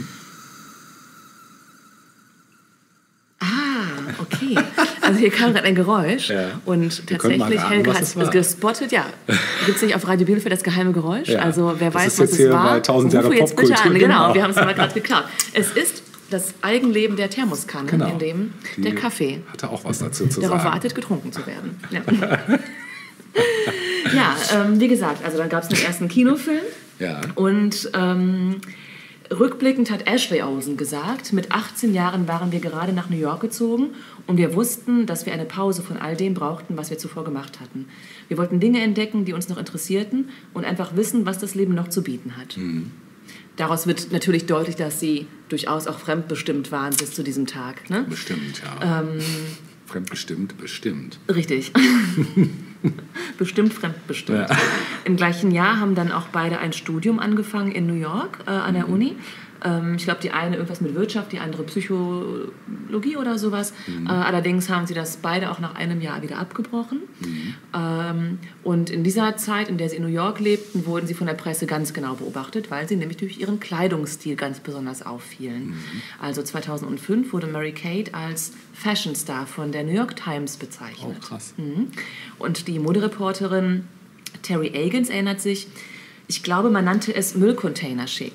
Ah, okay. Also hier kam gerade ein Geräusch Ja. und Wir können mal tatsächlich, raten, Helge was hat es war. es gespottet, ja. Gibt es nicht auf Radio Bielefeld das geheime Geräusch? Ja. Also wer Das weiß, ist was jetzt es hier war, bei tausend Jahre rufe jetzt bitte Popkultur, an. Genau, genau. wir haben es mal gerade geklaut. Es ist das Eigenleben der Thermoskanne, Genau. in dem Die der Kaffee Hatte auch was dazu zu darauf sagen. wartet, getrunken zu werden. Ja, ja ähm, wie gesagt, also dann gab es den ersten Kinofilm Ja. und ähm, rückblickend hat Ashley Olsen gesagt, mit achtzehn Jahren waren wir gerade nach New York gezogen und wir wussten, dass wir eine Pause von all dem brauchten, was wir zuvor gemacht hatten. Wir wollten Dinge entdecken, die uns noch interessierten und einfach wissen, was das Leben noch zu bieten hat. Daraus wird natürlich deutlich, dass sie durchaus auch fremdbestimmt waren bis zu diesem Tag. Ne? Bestimmt, ja. Ähm, Fremdbestimmt, bestimmt. Richtig. Bestimmt fremdbestimmt. Ja. Im gleichen Jahr haben dann auch beide ein Studium angefangen in New York äh, an der mhm. Uni. Ähm, ich glaube, die eine irgendwas mit Wirtschaft, die andere Psychologie oder sowas. Mhm. Äh, allerdings haben sie das beide auch nach einem Jahr wieder abgebrochen. Mhm. Ähm, und in dieser Zeit, in der sie in New York lebten, wurden sie von der Presse ganz genau beobachtet, weil sie nämlich durch ihren Kleidungsstil ganz besonders auffielen. Mhm. Also zweitausendfünf wurde Mary-Kate als Fashion Star von der New York Times bezeichnet. Oh, krass. Mhm. Und die Modereporterin Terry Agins erinnert sich, ich glaube, man nannte es Müllcontainer-Schick.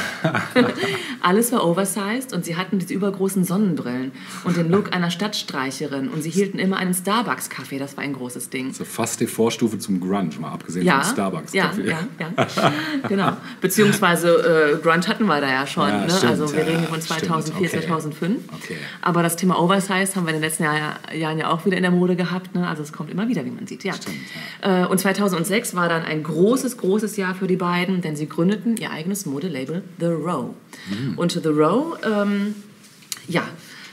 Alles war oversized und sie hatten diese übergroßen Sonnenbrillen und den Look einer Stadtstreicherin und sie hielten immer einen Starbucks-Kaffee, das war ein großes Ding. Also fast die Vorstufe zum Grunge, mal abgesehen ja, vom Starbucks-Kaffee. Ja, ja, ja. Genau. Beziehungsweise äh, Grunge hatten wir da ja schon. Ja, ne? stimmt, also wir ja, reden hier von zweitausendvier, okay. zweitausendfünf. Okay. Aber das Thema Oversize haben wir in den letzten Jahr, Jahren ja auch wieder in der Mode gehabt. Ne? Also es kommt immer wieder, wie man sieht. Ja. Stimmt, ja. Äh, und zweitausendsechs war dann ein großes, großes Jahr für die beiden, denn sie gründeten ihr eigenes Modelabel The Row. Mhm. Und The Row ähm, ja,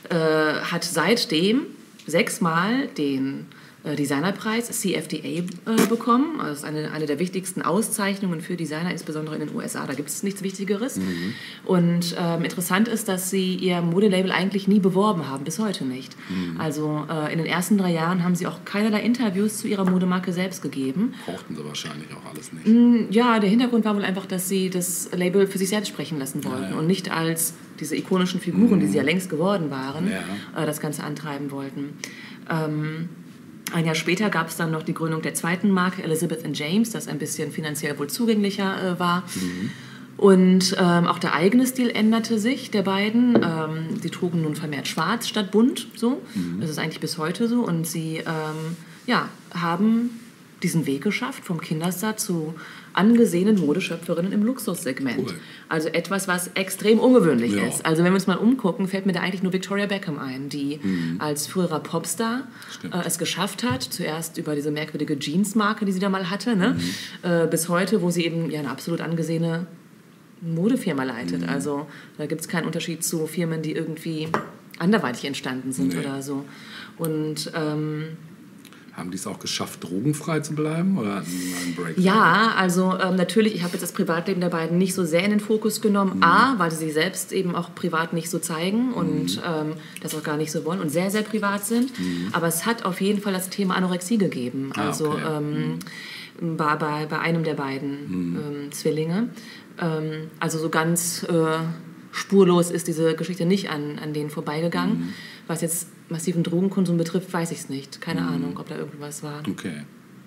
äh, hat seitdem sechsmal den äh, Designerpreis C F D A äh, bekommen. Das ist eine, eine der wichtigsten Auszeichnungen für Designer, insbesondere in den U S A. Da gibt es nichts Wichtigeres. Mhm. Und ähm, interessant ist, dass sie ihr Modelabel eigentlich nie beworben haben, bis heute nicht. Mhm. Also äh, in den ersten drei Jahren haben sie auch keinerlei Interviews zu ihrer Modemarke selbst gegeben. Brauchten sie wahrscheinlich auch alles nicht. Mm, ja, der Hintergrund war wohl einfach, dass sie das Label für sich selbst sprechen lassen wollten ja, ja. und nicht als diese ikonischen Figuren, mhm. die sie ja längst geworden waren, ja. äh, das Ganze antreiben wollten. Ähm, Ein Jahr später gab es dann noch die Gründung der zweiten Marke, Elizabeth and James, das ein bisschen finanziell wohl zugänglicher äh, war. Mhm. Und ähm, auch der eigene Stil änderte sich, der beiden. Ähm, sie trugen nun vermehrt schwarz statt bunt, so. Mhm. Das ist eigentlich bis heute so. Und sie ähm, ja, haben diesen Weg geschafft, vom Kinderstar zu angesehenen Modeschöpferinnen im Luxussegment. Cool. Also etwas, was extrem ungewöhnlich ja. ist. Also wenn wir uns mal umgucken, fällt mir da eigentlich nur Victoria Beckham ein, die mhm. als früherer Popstar äh, es geschafft hat, zuerst über diese merkwürdige Jeans-Marke, die sie da mal hatte, ne? mhm. äh, bis heute, wo sie eben ja, eine absolut angesehene Modefirma leitet. Mhm. Also da gibt es keinen Unterschied zu Firmen, die irgendwie anderweitig entstanden sind nee. oder so. Und ähm, haben die es auch geschafft, drogenfrei zu bleiben oder hatten die mal einen Break? Ja, also ähm, natürlich, ich habe jetzt das Privatleben der beiden nicht so sehr in den Fokus genommen. Mhm. A, weil sie sich eben auch privat nicht so zeigen und mhm. ähm, das auch gar nicht so wollen und sehr, sehr privat sind. Mhm. Aber es hat auf jeden Fall das Thema Anorexie gegeben. Ah, also okay. ähm, mhm. bei, bei, bei einem der beiden mhm. ähm, Zwillinge. Ähm, also so ganz äh, spurlos ist diese Geschichte nicht an, an denen vorbeigegangen. Mhm. Was jetzt massiven Drogenkonsum betrifft, weiß ich es nicht. Keine mhm. Ahnung, ob da irgendwas war. Okay.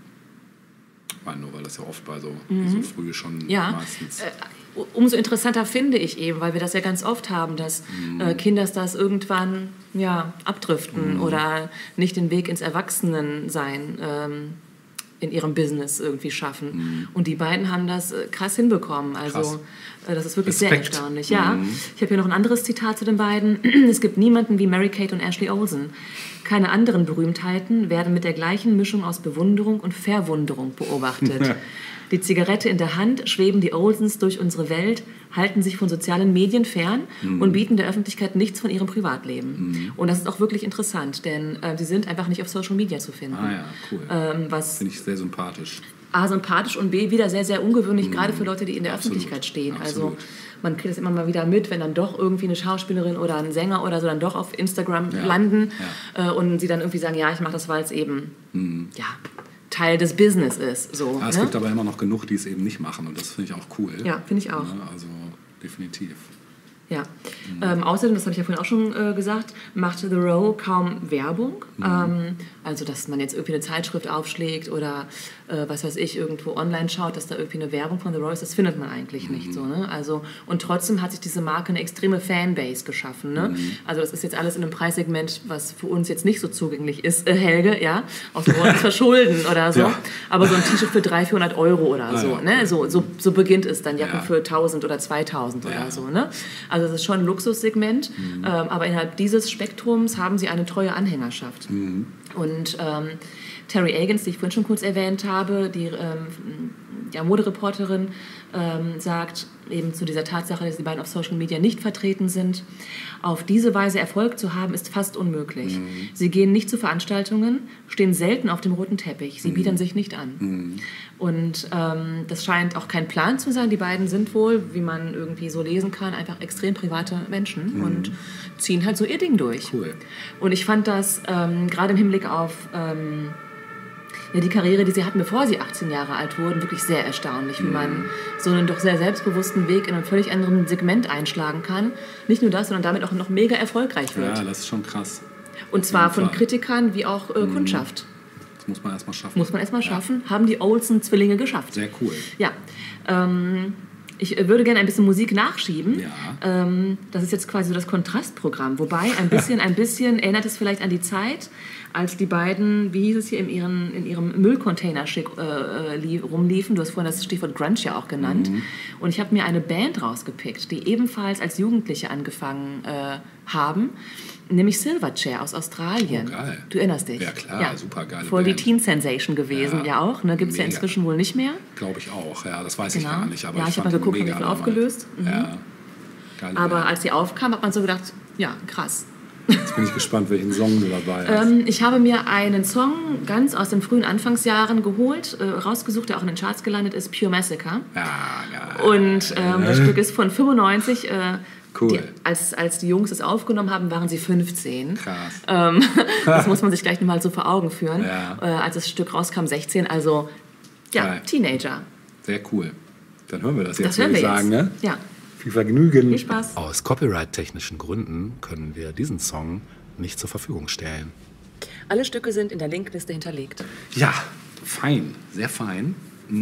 Ich meine, nur weil das ja oft bei so, mhm. so früh schon ja. meistens... Äh, umso interessanter finde ich eben, weil wir das ja ganz oft haben, dass mhm. äh, Kinderstars irgendwann ja, abdriften mhm. oder nicht den Weg ins Erwachsenensein ähm, in ihrem Business irgendwie schaffen. Mhm. Und die beiden haben das äh, krass hinbekommen. Also krass. Äh, das ist wirklich Respekt. Sehr erstaunlich. Ja. Mhm. Ich habe hier noch ein anderes Zitat zu den beiden. Es gibt niemanden wie Mary-Kate und Ashley Olsen. Keine anderen Berühmtheiten werden mit der gleichen Mischung aus Bewunderung und Verwunderung beobachtet. Die Zigarette in der Hand schweben die Olsens durch unsere Welt, halten sich von sozialen Medien fern mhm. und bieten der Öffentlichkeit nichts von ihrem Privatleben. Mhm. Und das ist auch wirklich interessant, denn äh, sie sind einfach nicht auf Social Media zu finden. Ah ja, cool. Ähm, was finde ich sehr sympathisch. A, sympathisch und B, wieder sehr, sehr ungewöhnlich, mhm. gerade für Leute, die in der Absolut. Öffentlichkeit stehen. Absolut. Also man kriegt das immer mal wieder mit, wenn dann doch irgendwie eine Schauspielerin oder ein Sänger oder so dann doch auf Instagram ja. landen ja. Äh, und sie dann irgendwie sagen, ja, ich mache das, weil es eben, mhm. ja... Teil des Business ist. So, ja, es ne? gibt aber immer noch genug, die es eben nicht machen und das finde ich auch cool. Ja, finde ich auch. Ja, also definitiv. Ja. Mhm. Ähm, außerdem, das habe ich ja vorhin auch schon äh, gesagt, macht The Row kaum Werbung. Mhm. Ähm, also, dass man jetzt irgendwie eine Zeitschrift aufschlägt oder äh, was weiß ich, irgendwo online schaut, dass da irgendwie eine Werbung von The Row ist, das findet man eigentlich mhm. nicht so. Ne? Also, und trotzdem hat sich diese Marke eine extreme Fanbase geschaffen. Ne? Mhm. Also das ist jetzt alles in einem Preissegment, was für uns jetzt nicht so zugänglich ist, äh, Helge, ja, auf wir wollen es verschulden oder so. Ja. Aber so ein T-Shirt für dreihundert, vierhundert Euro oder ah, so, ja. ne? so, so, so beginnt es dann, Jacken ja. für tausend oder zweitausend ja. oder so. Ne? Also das ist schon ein Luxussegment, mhm. ähm, aber innerhalb dieses Spektrums haben sie eine treue Anhängerschaft. Mhm. Und ähm, Terry Agins, die ich vorhin schon kurz erwähnt habe, die ähm, ja, Modereporterin, ähm, sagt, eben zu dieser Tatsache, dass die beiden auf Social Media nicht vertreten sind. Auf diese Weise Erfolg zu haben, ist fast unmöglich. Mhm. Sie gehen nicht zu Veranstaltungen, stehen selten auf dem roten Teppich. Sie mhm. bieten sich nicht an. Mhm. Und ähm, das scheint auch kein Plan zu sein. Die beiden sind wohl, wie man irgendwie so lesen kann, einfach extrem private Menschen mhm. und ziehen halt so ihr Ding durch. Cool. Und ich fand das ähm, gerade im Hinblick auf... Ähm, Ja, die Karriere, die sie hatten, bevor sie achtzehn Jahre alt wurden, wirklich sehr erstaunlich, wie man so einen doch sehr selbstbewussten Weg in einem völlig anderen Segment einschlagen kann. Nicht nur das, sondern damit auch noch mega erfolgreich wird. Ja, das ist schon krass. Und zwar von Kritikern wie auch äh, Kundschaft. Das muss man erstmal schaffen. Muss man erstmal schaffen. Ja. Haben die Olsen-Zwillinge geschafft. Sehr cool. Ja. Ähm, ich würde gerne ein bisschen Musik nachschieben. Ja. Ähm, das ist jetzt quasi so das Kontrastprogramm. Wobei, ein bisschen, ein bisschen erinnert es vielleicht an die Zeit, als die beiden, wie hieß es hier, in, ihren, in ihrem Müllcontainer schick, äh, rumliefen. Du hast vorhin das Stichwort Grunge ja auch genannt. Mhm. Und ich habe mir eine Band rausgepickt, die ebenfalls als Jugendliche angefangen äh, haben, nämlich Silverchair aus Australien. Oh, geil. Du erinnerst dich? Ja, klar, ja. super geile Voll Band. die Teen-Sensation gewesen, ja, ja auch. Ne? Gibt es ja inzwischen wohl nicht mehr. Glaube ich auch, ja, das weiß genau. ich gar nicht. Aber ja, ich, ich habe mal geguckt, wie viel aufgelöst. Mhm. Ja, geile aber Band. als sie aufkam, hat man so gedacht, ja, krass. Jetzt bin ich gespannt, welchen Song du dabei hast. Ähm, ich habe mir einen Song ganz aus den frühen Anfangsjahren geholt, äh, rausgesucht, der auch in den Charts gelandet ist, Pure Massacre. Ja, ja. Und ähm, das Stück ist von fünfundneunzig. Äh, cool. Die, als, als die Jungs es aufgenommen haben, waren sie fünfzehn. Krass. Ähm, das muss man sich gleich nochmal so vor Augen führen. Ja. Äh, als das Stück rauskam, sechzehn, also ja, Geil. Teenager. Sehr cool. Dann hören wir das jetzt, das hören würde ich wir sagen. jetzt. Ne? Ja. Viel Vergnügen. Viel Spaß. Aus copyright-technischen Gründen können wir diesen Song nicht zur Verfügung stellen. Alle Stücke sind in der Linkliste hinterlegt. Ja, fein, sehr fein.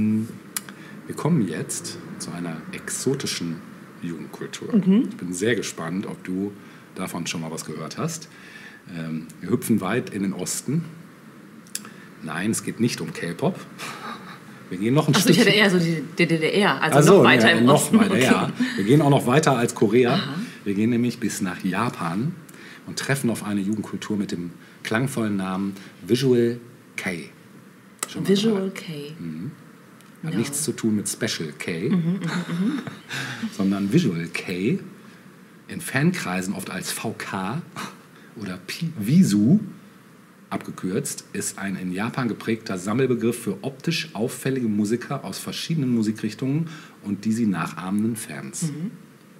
Wir kommen jetzt zu einer exotischen Jugendkultur. Mhm. Ich bin sehr gespannt, ob du davon schon mal was gehört hast. Wir hüpfen weit in den Osten. Nein, es geht nicht um K-Pop. Wir gehen noch ein Achso, Stückchen. Ich hätte eher so die D D R, also also, noch weiter ja, im noch Osten. Weiter, okay. ja. Wir gehen auch noch weiter als Korea. Aha. Wir gehen nämlich bis nach Japan und treffen auf eine Jugendkultur mit dem klangvollen Namen Visual Kei. Schon mal Visual gehört? Kei. Mhm. Hat No. nichts zu tun mit Special K, mhm, mhm, mhm. sondern Visual Kei, in Fankreisen oft als V K oder P- Visu abgekürzt, ist ein in Japan geprägter Sammelbegriff für optisch auffällige Musiker aus verschiedenen Musikrichtungen und die sie nachahmenden Fans. Mhm.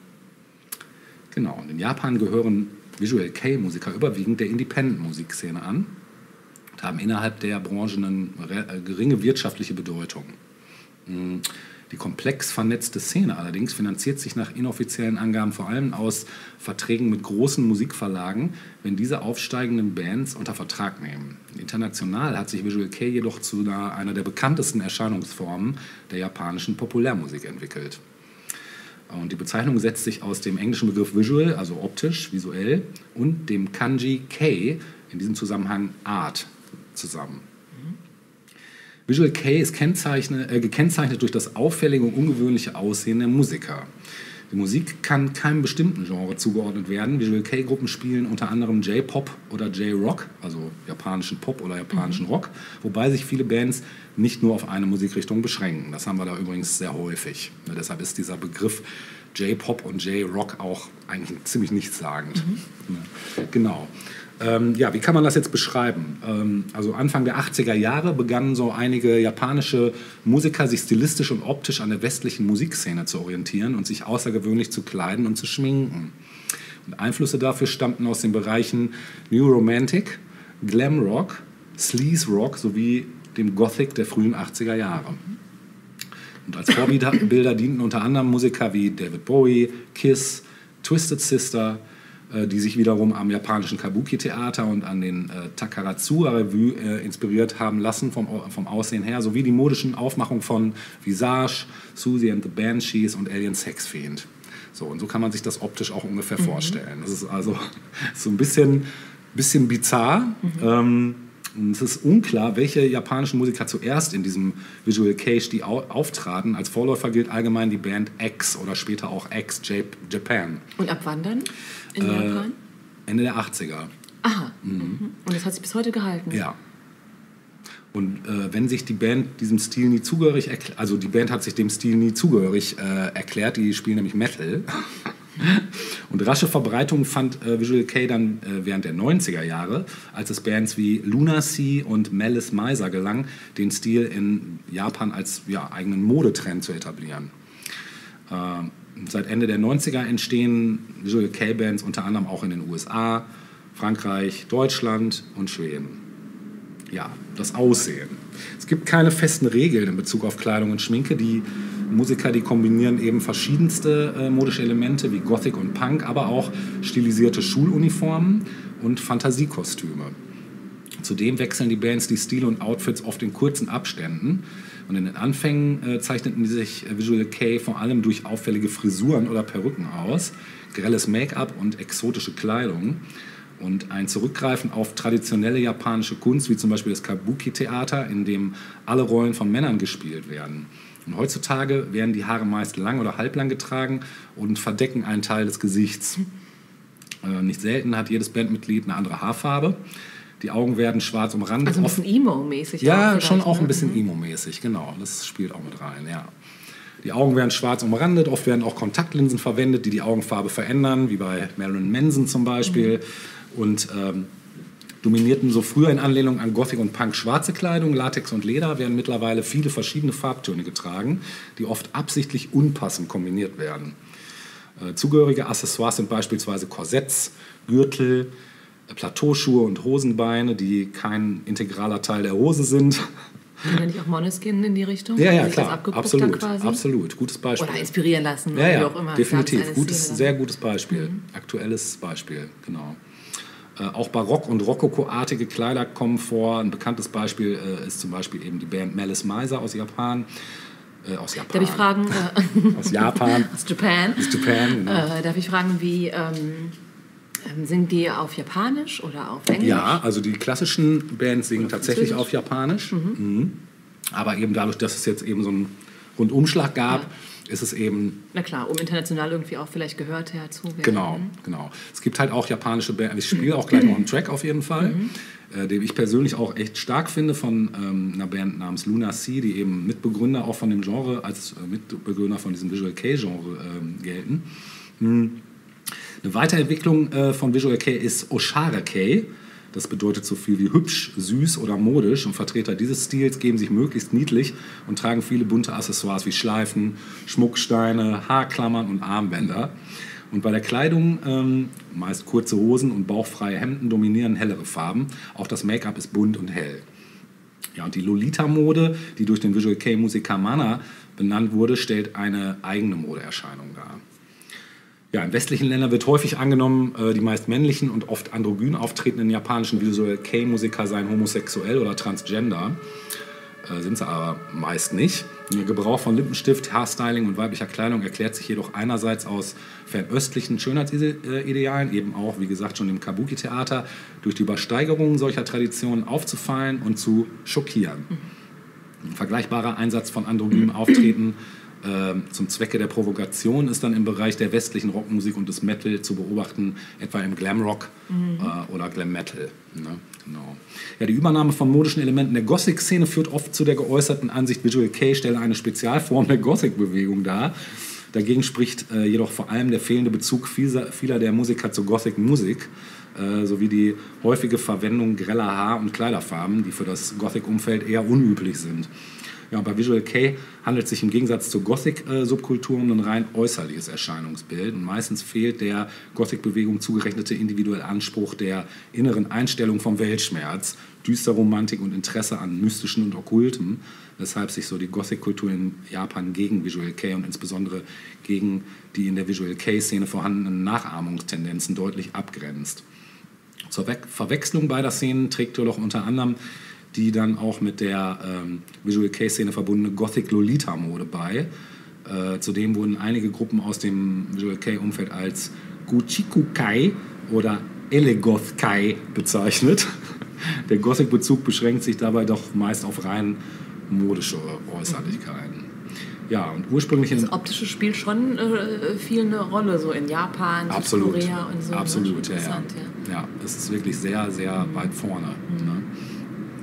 Genau, und in Japan gehören Visual Kei-Musiker überwiegend der Independent-Musikszene an und haben innerhalb der Branche eine geringe wirtschaftliche Bedeutung. Die komplex vernetzte Szene allerdings finanziert sich nach inoffiziellen Angaben vor allem aus Verträgen mit großen Musikverlagen, wenn diese aufsteigenden Bands unter Vertrag nehmen. International hat sich Visual Kei jedoch zu einer, einer der bekanntesten Erscheinungsformen der japanischen Populärmusik entwickelt. Und die Bezeichnung setzt sich aus dem englischen Begriff visual, also optisch, visuell, und dem Kanji Kei, in diesem Zusammenhang Art, zusammen. Visual Kei ist äh, gekennzeichnet durch das auffällige und ungewöhnliche Aussehen der Musiker. Die Musik kann keinem bestimmten Genre zugeordnet werden. Visual Kei-Gruppen spielen unter anderem J-Pop oder J-Rock, also japanischen Pop oder japanischen mhm. Rock, wobei sich viele Bands nicht nur auf eine Musikrichtung beschränken. Das haben wir da übrigens sehr häufig. Ja, deshalb ist dieser Begriff J-Pop und J-Rock auch eigentlich ziemlich nichtssagend. Mhm. Ja, genau. Ähm, ja, wie kann man das jetzt beschreiben? Ähm, also Anfang der achtziger Jahre begannen so einige japanische Musiker sich stilistisch und optisch an der westlichen Musikszene zu orientieren und sich außergewöhnlich zu kleiden und zu schminken. Und Einflüsse dafür stammten aus den Bereichen New Romantic, Glam Rock, Sleaze Rock sowie dem Gothic der frühen achtziger Jahre. Und als Vorbilder dienten unter anderem Musiker wie David Bowie, Kiss, Twisted Sister, die sich wiederum am japanischen Kabuki-Theater und an den äh, Takarazuka-Revue äh, inspiriert haben lassen vom, vom Aussehen her, sowie die modischen Aufmachungen von Visage, Susie and the Banshees und Alien Sex Fiend. So, und so kann man sich das optisch auch ungefähr mhm. vorstellen. Das ist also so ein bisschen, bisschen bizarr. Mhm. Ähm, und es ist unklar, welche japanischen Musiker zuerst in diesem Visual Kei-Stil auftraten. Als Vorläufer gilt allgemein die Band X oder später auch X Japan. Und ab wann dann in äh, Japan? Ende der achtziger. Aha. Mhm. Und das hat sich bis heute gehalten? Ja. Und äh, wenn sich die Band diesem Stil nie zugehörig erklärt, also die Band hat sich dem Stil nie zugehörig äh, erklärt, die spielen nämlich Metal. Und rasche Verbreitung fand äh, Visual Kei dann äh, während der neunziger Jahre, als es Bands wie Lunacy und Malice Mizer gelang, den Stil in Japan als ja, eigenen Modetrend zu etablieren. Äh, seit Ende der neunziger entstehen Visual Kei Bands unter anderem auch in den U S A, Frankreich, Deutschland und Schweden. Ja, das Aussehen. Es gibt keine festen Regeln in Bezug auf Kleidung und Schminke. Die Musiker, die kombinieren eben verschiedenste äh, modische Elemente wie Gothic und Punk, aber auch stilisierte Schuluniformen und Fantasiekostüme. Zudem wechseln die Bands die Stile und Outfits oft in kurzen Abständen. Und in den Anfängen äh, zeichneten sich äh, Visual Kei vor allem durch auffällige Frisuren oder Perücken aus, grelles Make-up und exotische Kleidung. Und ein Zurückgreifen auf traditionelle japanische Kunst, wie zum Beispiel das Kabuki-Theater, in dem alle Rollen von Männern gespielt werden. Und heutzutage werden die Haare meist lang oder halblang getragen und verdecken einen Teil des Gesichts. Äh, nicht selten hat jedes Bandmitglied eine andere Haarfarbe. Die Augen werden schwarz umrandet. Also ein bisschen Emo-mäßig. Ja, auch schon auch ne? ein bisschen Emo-mäßig, genau. Das spielt auch mit rein, ja. Die Augen werden schwarz umrandet, oft werden auch Kontaktlinsen verwendet, die die Augenfarbe verändern, wie bei Marilyn Manson zum Beispiel. Mhm. Und ähm, dominierten so früher in Anlehnung an Gothic und Punk schwarze Kleidung, Latex und Leder werden mittlerweile viele verschiedene Farbtöne getragen, die oft absichtlich unpassend kombiniert werden. Äh, zugehörige Accessoires sind beispielsweise Korsetts, Gürtel, äh, Plateauschuhe und Hosenbeine, die kein integraler Teil der Hose sind. Sind nicht auch Måneskin in die Richtung? Ja, ja, klar, absolut, absolut, gutes Beispiel. Oder inspirieren lassen, ja, ja, wie auch immer. Definitiv, gutes, sehr gutes Beispiel, mhm. aktuelles Beispiel, genau. Äh, auch Barock- und Rokoko-artige Kleider kommen vor. Ein bekanntes Beispiel äh, ist zum Beispiel eben die Band Malice Mizer aus Japan. Äh, aus Japan. Darf ich fragen? Äh, aus Japan. Aus Japan. Aus Japan, genau. Äh, darf ich fragen, wie ähm, singen die auf Japanisch oder auf Englisch? Ja, also die klassischen Bands singen tatsächlich auf Japanisch. Mhm. Mhm. Aber eben dadurch, dass es jetzt eben so einen Rundumschlag gab, ja. ist es eben... Na klar, um international irgendwie auch vielleicht gehört herzu werden. Genau, genau. Es gibt halt auch japanische Bands, ich spiele auch gleich noch einen Track auf jeden Fall, mhm. äh, den ich persönlich auch echt stark finde, von ähm, einer Band namens Lunacy, die eben Mitbegründer auch von dem Genre, als äh, Mitbegründer von diesem Visual Kei-Genre äh, gelten. Mhm. Eine Weiterentwicklung äh, von Visual Kei ist Oshara Kei. Das bedeutet so viel wie hübsch, süß oder modisch. Und Vertreter dieses Stils geben sich möglichst niedlich und tragen viele bunte Accessoires wie Schleifen, Schmucksteine, Haarklammern und Armbänder. Und bei der Kleidung, ähm, meist kurze Hosen und bauchfreie Hemden, dominieren hellere Farben. Auch das Make-up ist bunt und hell. Ja, und die Lolita-Mode, die durch den Visual Kei-Musiker Mana benannt wurde, stellt eine eigene Modeerscheinung dar. Ja, in westlichen Ländern wird häufig angenommen, äh, die meist männlichen und oft androgyn auftretenden japanischen Visual Kei-Musiker seien homosexuell oder transgender. Äh, sind sie aber meist nicht. Ihr Gebrauch von Lippenstift, Haarstyling und weiblicher Kleidung erklärt sich jedoch einerseits aus fernöstlichen Schönheitsidealen, eben auch, wie gesagt, schon im Kabuki-Theater, durch die Übersteigerung solcher Traditionen aufzufallen und zu schockieren. Ein vergleichbarer Einsatz von androgynem Auftreten zum Zwecke der Provokation ist dann im Bereich der westlichen Rockmusik und des Metal zu beobachten, etwa im Glamrock mhm. äh, oder Glam Metal. Ne? Genau. Ja, die Übernahme von modischen Elementen der Gothic-Szene führt oft zu der geäußerten Ansicht, Visual Kei stelle eine Spezialform der Gothic-Bewegung dar. Dagegen spricht äh, jedoch vor allem der fehlende Bezug vieler, vieler der Musiker zur Gothic-Musik, äh, sowie die häufige Verwendung greller Haar- und Kleiderfarben, die für das Gothic-Umfeld eher unüblich sind. Ja, bei Visual Kei handelt es sich im Gegensatz zur Gothic-Subkultur um ein rein äußerliches Erscheinungsbild. Und meistens fehlt der Gothic-Bewegung zugerechnete individuelle Anspruch der inneren Einstellung vom Weltschmerz, düster Romantik und Interesse an Mystischen und Okkultem, weshalb sich so die Gothic-Kultur in Japan gegen Visual Kei und insbesondere gegen die in der Visual Kei-Szene vorhandenen Nachahmungstendenzen deutlich abgrenzt. Zur We- Verwechslung beider Szenen trägt jedoch unter anderem die dann auch mit der ähm, Visual Kei-Szene verbundene Gothic-Lolita-Mode bei. Äh, zudem wurden einige Gruppen aus dem Visual Kei-Umfeld als Guchiku-Kai oder Elegoth-Kai bezeichnet. Der Gothic-Bezug beschränkt sich dabei doch meist auf rein modische Äußerlichkeiten. Ja, und ursprünglich... Das optische spielt schon äh, viel eine Rolle, so in Japan, Südkorea und so. Absolut, ja, ja. ja. Ja, es ist wirklich sehr, sehr weit vorne. Mhm. Ne?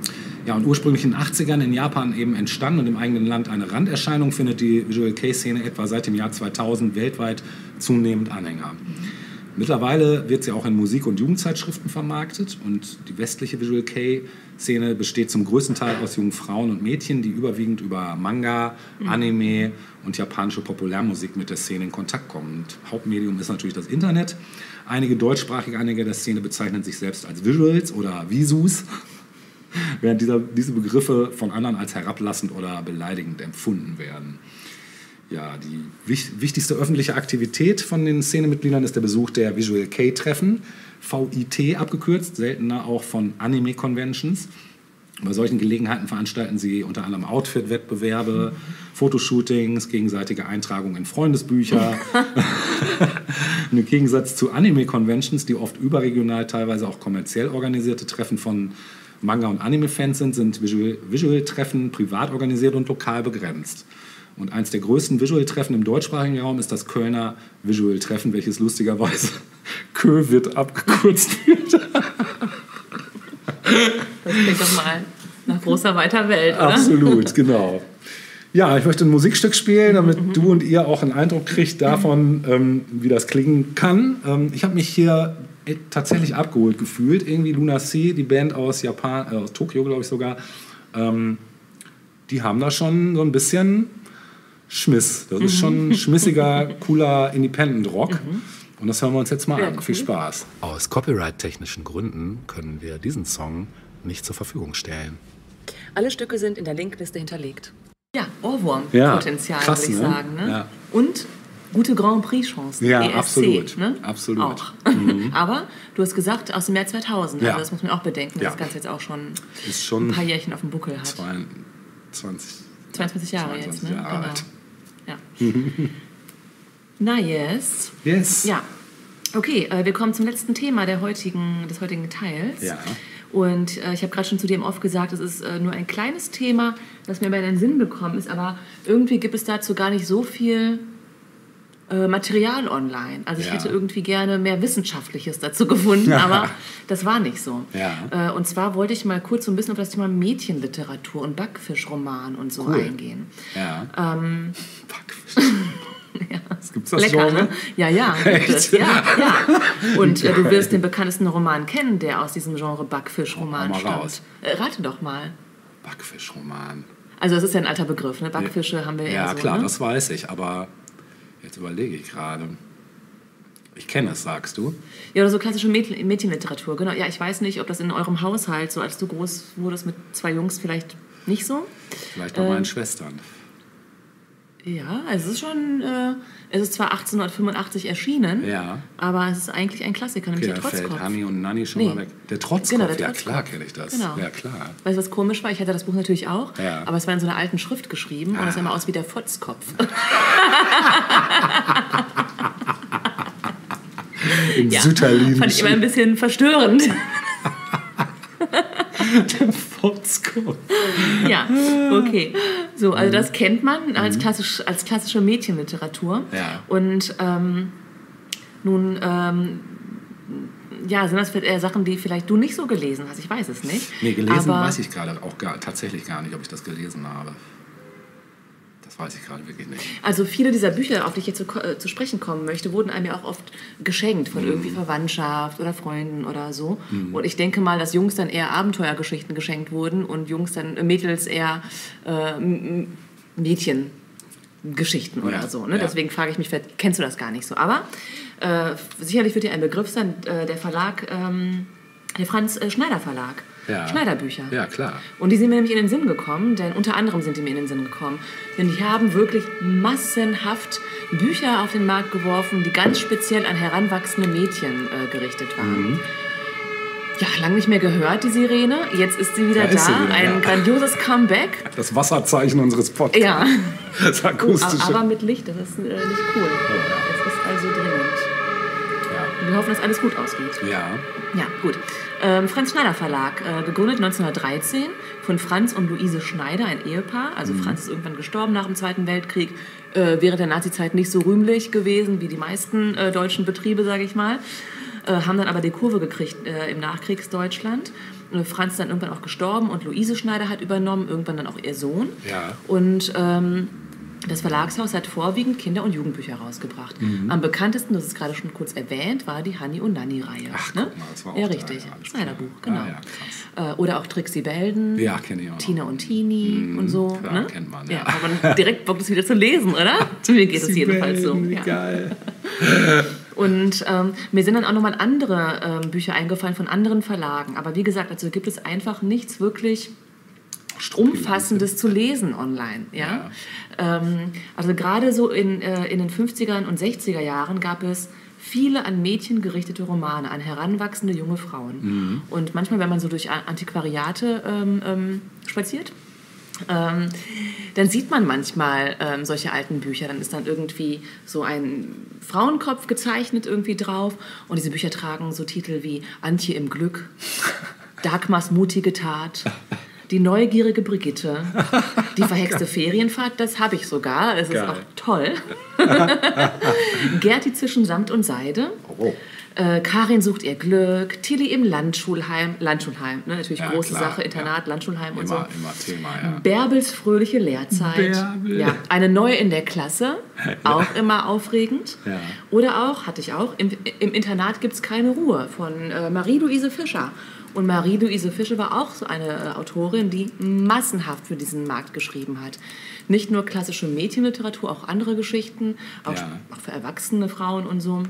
Ja, und ursprünglich in den achtzigern in Japan eben entstanden und im eigenen Land eine Randerscheinung, findet die Visual Kei-Szene etwa seit dem Jahr zweitausend weltweit zunehmend Anhänger. Mittlerweile wird sie auch in Musik- und Jugendzeitschriften vermarktet und die westliche Visual Kei-Szene besteht zum größten Teil aus jungen Frauen und Mädchen, die überwiegend über Manga, Anime und japanische Populärmusik mit der Szene in Kontakt kommen. Und Hauptmedium ist natürlich das Internet. Einige deutschsprachige Anhänger der Szene bezeichnen sich selbst als Visuals oder Visus, während dieser, diese Begriffe von anderen als herablassend oder beleidigend empfunden werden. Ja, die wich- wichtigste öffentliche Aktivität von den Szenemitgliedern ist der Besuch der Visual Kei-Treffen, V I T abgekürzt, seltener auch von Anime-Conventions. Bei solchen Gelegenheiten veranstalten sie unter anderem Outfit-Wettbewerbe, Fotoshootings, gegenseitige Eintragungen in Freundesbücher. Im Gegensatz zu Anime-Conventions, die oft überregional, teilweise auch kommerziell organisierte Treffen von Manga- und Anime-Fans sind, sind Visual- Visual-Treffen privat organisiert und lokal begrenzt. Und eins der größten Visual-Treffen im deutschsprachigen Raum ist das Kölner Visual-Treffen, welches lustigerweise Kö wird abgekürzt wird. Das klingt doch mal nach großer, weiter Welt, oder? Absolut, genau. Ja, ich möchte ein Musikstück spielen, damit mhm. du und ihr auch einen Eindruck kriegt davon, ähm, wie das klingen kann. Ähm, ich habe mich hier tatsächlich abgeholt gefühlt. Irgendwie Luna Sea, die Band aus Japan, äh, aus Tokio, glaube ich sogar, ähm, die haben da schon so ein bisschen Schmiss. Das ist schon schmissiger, cooler Independent-Rock. Mhm. Und das hören wir uns jetzt mal ja, an. Cool. Viel Spaß. Aus copyright-technischen Gründen können wir diesen Song nicht zur Verfügung stellen. Alle Stücke sind in der Linkliste hinterlegt. Ja, Ohrwurm-Potenzial, ja, würde ich ne? sagen. Ne? Ja. Und gute Grand Prix-Chancen. Ja, E S C, absolut. Ne? absolut. Auch. Mhm. Aber du hast gesagt, aus dem Jahr zweitausend. Ja. Also das muss man auch bedenken, dass ja. das Ganze jetzt auch schon, ist schon ein paar Jährchen auf dem Buckel hat. zweiundzwanzig, zweiundzwanzig Jahre zweiundzwanzig jetzt, ne? Jahre Genau. alt. Ja. Na, yes. Yes. Ja. Okay, äh, wir kommen zum letzten Thema der heutigen, des heutigen Teils. Ja. Und äh, ich habe gerade schon zu dir im Off gesagt, es ist äh, nur ein kleines Thema, das mir bei in den Sinn gekommen ist, aber irgendwie gibt es dazu gar nicht so viel äh, Material online. Also ich ja. hätte irgendwie gerne mehr Wissenschaftliches dazu gefunden, ja. aber das war nicht so. Ja. Äh, und zwar wollte ich mal kurz so ein bisschen auf das Thema Mädchenliteratur und Backfischroman und so cool. eingehen. Ja. Ähm, Backfisch. Ja. Gibt's das Lecker, Genre? ne? Ja, ja. Gibt es. Ja, ja. Und äh, du wirst den bekanntesten Roman kennen, der aus diesem Genre Backfischroman mal stammt. raus. Äh, rate doch mal. Backfischroman. Also das ist ja ein alter Begriff, ne? Backfische haben wir ja Ja, so, klar, ne? das weiß ich, aber jetzt überlege ich gerade. Ich kenne es, sagst du? Ja, oder so klassische Mädchen Mädchenliteratur, genau. Ja, ich weiß nicht, ob das in eurem Haushalt, so als du groß wurdest mit zwei Jungs, vielleicht nicht so? Vielleicht bei ähm, meinen Schwestern. Ja, es ist schon, äh, es ist zwar achtzehnhundertfünfundachtzig erschienen, ja. aber es ist eigentlich ein Klassiker, nämlich okay, der Trotzkopf. Fällt Hanni und Nanni schon nee. mal weg. Der Trotzkopf, genau, der ja Trotzkopf. klar kenne ich das. Genau. Ja, klar. Weißt du, was komisch war? Ich hatte das Buch natürlich auch, ja. aber es war in so einer alten Schrift geschrieben ah. und es sah immer aus wie der Fotzkopf. In ja, Sütterlin. Fand ich immer ein bisschen verstörend. Der Fotzkopf. Ja, okay. So, also das kennt man als, klassisch, als klassische Mädchenliteratur. Ja. Und ähm, nun, ähm, ja, sind das eher Sachen, die vielleicht du nicht so gelesen hast? Ich weiß es nicht. Nee, gelesen aber weiß ich gerade auch gar, tatsächlich gar nicht, ob ich das gelesen habe. Das weiß ich gerade wirklich nicht. Also viele dieser Bücher, auf die ich jetzt zu, äh, zu sprechen kommen möchte, wurden einem ja auch oft geschenkt von mm. irgendwie Verwandtschaft oder Freunden oder so. Mm. Und ich denke mal, dass Jungs dann eher Abenteuergeschichten geschenkt wurden und Jungs dann, äh, Mädels eher äh, Mädchengeschichten oder ja. so. Ne? Ja. Deswegen frage ich mich, vielleicht kennst du das gar nicht so. Aber äh, sicherlich wird dir ein Begriff sein, äh, der Verlag, ähm, der Franz äh, Schneider Verlag. Ja. Schneiderbücher. Ja, klar. Und die sind mir nämlich in den Sinn gekommen, denn unter anderem sind die mir in den Sinn gekommen. Denn die haben wirklich massenhaft Bücher auf den Markt geworfen, die ganz speziell an heranwachsende Mädchen äh, gerichtet waren. Mhm. Ja, lange nicht mehr gehört, die Sirene. Jetzt ist sie wieder da. da. Sie wieder, ein ja. grandioses Comeback. Das Wasserzeichen unseres Podcasts. Ja. Das akustische. Oh, aber mit Licht, das ist äh, nicht cool. Oh, ja. Es ist also dringend. Ja. Wir hoffen, dass alles gut ausgeht. Ja. Ja, gut. Ähm, Franz Schneider Verlag, äh, gegründet neunzehnhundertdreizehn von Franz und Luise Schneider, ein Ehepaar. Also mhm. Franz ist irgendwann gestorben nach dem Zweiten Weltkrieg, äh, während der Nazizeit nicht so rühmlich gewesen wie die meisten äh, deutschen Betriebe, sage ich mal. Äh, haben dann aber die Kurve gekriegt äh, im Nachkriegsdeutschland Franz ist dann irgendwann auch gestorben und Luise Schneider hat übernommen, irgendwann dann auch ihr Sohn. Ja. Und ähm, das Verlagshaus hat vorwiegend Kinder- und Jugendbücher rausgebracht. Mhm. Am bekanntesten, das ist gerade schon kurz erwähnt, war die Hanni und Nanni-Reihe. Ach, ne? guck mal, das war auch ja, da, richtig. ja, Snyderbuch, genau. Ah, ja, äh, oder auch Trixie Belden, ja, kenn ich auch noch. Tina und Tini mhm, und so. klar, Ne? kennt man, ja. ja. Aber direkt Bock, das wieder zu lesen, oder? Zu mir geht es jedenfalls so. Wie Ja. geil. Und ähm, mir sind dann auch nochmal andere ähm, Bücher eingefallen von anderen Verlagen. Aber wie gesagt, also gibt es einfach nichts wirklich Umfassendes zu lesen online. Ja? Ja. Ähm, also gerade so in, äh, in den fünfzigern und sechziger Jahren gab es viele an Mädchen gerichtete Romane, an heranwachsende junge Frauen. Mhm. Und manchmal, wenn man so durch Antiquariate ähm, ähm, spaziert, Ähm, dann sieht man manchmal ähm, solche alten Bücher. Dann ist dann irgendwie so ein Frauenkopf gezeichnet irgendwie drauf. Und diese Bücher tragen so Titel wie Antje im Glück, Dagmars mutige Tat, Die neugierige Brigitte, Die verhexte Ferienfahrt, das habe ich sogar. Das ist Geil. Auch toll. Gerti zwischen Samt und Seide. Oh. Äh, Karin sucht ihr Glück, Tilly im Landschulheim, Landschulheim, ne, natürlich ja, große klar, Sache, Internat, ja. Landschulheim und immer, so. Immer Thema, ja. Bärbels fröhliche Lehrzeit, Bärbel. Ja, eine neue in der Klasse, auch ja. immer aufregend. Ja. Oder auch, hatte ich auch, im, im Internat gibt es keine Ruhe von äh, Marie-Louise Fischer. Und Marie-Louise Fischer war auch so eine äh, Autorin, die massenhaft für diesen Markt geschrieben hat. Nicht nur klassische Mädchenliteratur, auch andere Geschichten, auch, ja. auch für erwachsene Frauen und so.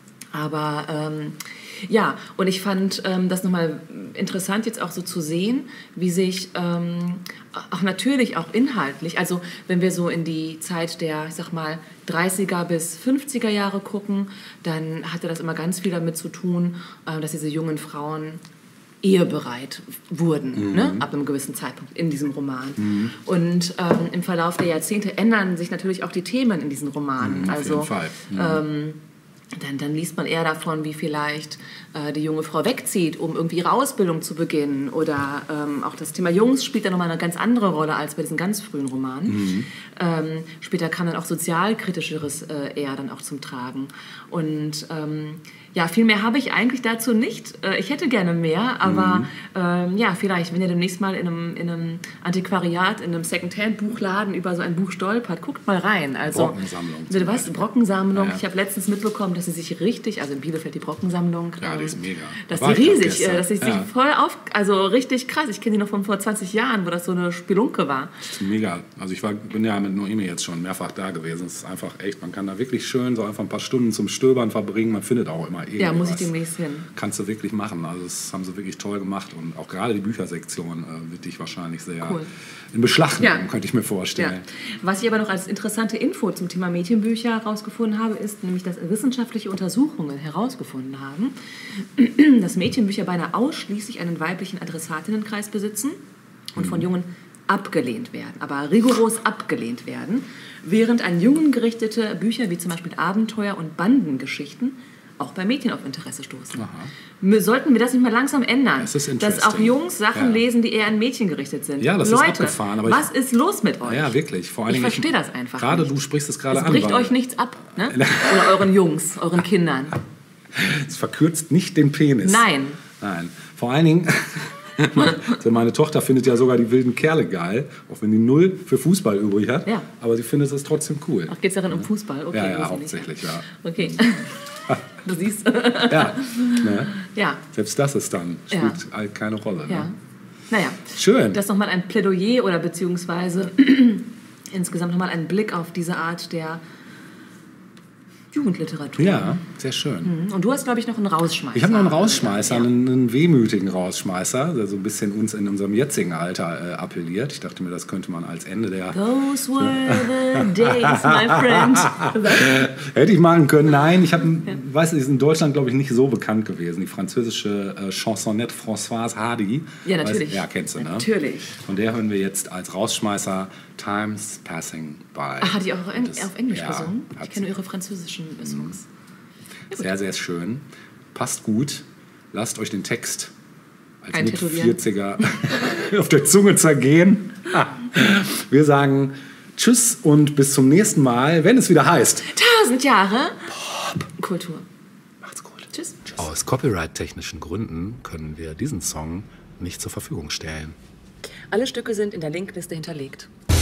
Aber ähm, ja, und ich fand ähm, das nochmal interessant, jetzt auch so zu sehen, wie sich ähm, auch natürlich auch inhaltlich, also wenn wir so in die Zeit der, ich sag mal, dreißiger bis fünfziger Jahre gucken, dann hatte das immer ganz viel damit zu tun, äh, dass diese jungen Frauen ehebereit wurden, mhm. ne, ab einem gewissen Zeitpunkt in diesem Roman. Mhm. Und ähm, im Verlauf der Jahrzehnte ändern sich natürlich auch die Themen in diesen Romanen. Mhm, auf also, jeden Fall. Mhm. Ähm, Dann, dann liest man eher davon, wie vielleicht äh, die junge Frau wegzieht, um irgendwie ihre Ausbildung zu beginnen. Oder ähm, auch das Thema Jungs spielt dann nochmal eine ganz andere Rolle als bei diesen ganz frühen Romanen. Mhm. Ähm, später kam dann auch sozialkritischeres äh, eher dann auch zum Tragen. Und ähm, ja, viel mehr habe ich eigentlich dazu nicht. Äh, ich hätte gerne mehr, aber mhm. ähm, ja, vielleicht, wenn ihr demnächst mal in einem, in einem Antiquariat, in einem Secondhand-Buchladen über so ein Buch stolpert, guckt mal rein. Also, Brockensammlung. Bitte was? Brockensammlung. Ja. Ich habe letztens mitbekommen, dass sie sich richtig, also in Bielefeld die Brockensammlung, ja, die ist mega. Dass da die riesig, äh, dass sie ja. sich voll auf, also richtig krass. Ich kenne die noch von vor zwanzig Jahren, wo das so eine Spelunke war. Das ist mega. Also ich war, bin ja mit Noemi jetzt schon mehrfach da gewesen. Es ist einfach echt, man kann da wirklich schön so einfach ein paar Stunden zum Stöbern verbringen. Man findet auch immer irgendwas. Ja, muss ich demnächst hin. Kannst du wirklich machen. Also das haben sie wirklich toll gemacht. Und auch gerade die Büchersektion äh, wird dich wahrscheinlich sehr cool. in Beschlag nehmen, ja. könnte ich mir vorstellen. Ja. Was ich aber noch als interessante Info zum Thema Mädchenbücher herausgefunden habe, ist nämlich, dass wissenschaftliche Untersuchungen herausgefunden haben, dass Mädchenbücher beinahe ausschließlich einen weiblichen Adressatinnenkreis besitzen und von Jungen abgelehnt werden, aber rigoros abgelehnt werden, während an Jungen gerichtete Bücher wie zum Beispiel Abenteuer- und Bandengeschichten auch bei Mädchen auf Interesse stoßen. Aha. Sollten wir das nicht mal langsam ändern? Das ist dass auch Jungs Sachen ja. lesen, die eher an Mädchen gerichtet sind. Ja, das Leute, ist abgefahren. Aber was ist los mit euch? Ja, wirklich. Vor allen ich verstehe das einfach Gerade nicht. Du sprichst es gerade an. Es bricht euch nichts ab. Ne? Oder euren Jungs, euren Kindern. Es verkürzt nicht den Penis. Nein. Nein. Vor allen Dingen... Also meine Tochter findet ja sogar die wilden Kerle geil, auch wenn die null für Fußball übrig hat. Ja. Aber sie findet es trotzdem cool. Ach, geht es darin um Fußball? Okay, ja, ja, hauptsächlich, ja. Okay. Du siehst. Ja, ne? Ja. Selbst das ist dann, spielt ja. halt keine Rolle. Ja. Ne? Naja. Schön. Das ist nochmal ein Plädoyer oder beziehungsweise insgesamt nochmal ein Blick auf diese Art der Jugendliteratur. Ja, sehr schön. Und du hast, glaube ich, noch einen Rausschmeißer. Ich habe noch einen Rausschmeißer, ja. einen, einen wehmütigen Rausschmeißer, der so ein bisschen uns in unserem jetzigen Alter äh, appelliert. Ich dachte mir, das könnte man als Ende der... Those were the days, my friend. Hätte ich machen können. Nein, ich habe, ja. weiß nicht, ist in Deutschland, glaube ich, nicht so bekannt gewesen. Die französische äh, Chansonnette Françoise Hardy. Ja, natürlich. Weiß, ja, kennst du, ne? Natürlich. Von der hören wir jetzt als Rausschmeißer Time's Passing By. Ach, hat die auch das, auf Englisch ja, gesungen? Ich kenne ihre französischen Songs. Ja, sehr, sehr schön. Passt gut. Lasst euch den Text als Mit-vierziger auf der Zunge zergehen. Wir sagen Tschüss und bis zum nächsten Mal, wenn es wieder heißt Tausend Jahre Pop Kultur. Macht's gut. Tschüss. Aus copyright-technischen Gründen können wir diesen Song nicht zur Verfügung stellen. Alle Stücke sind in der Linkliste hinterlegt.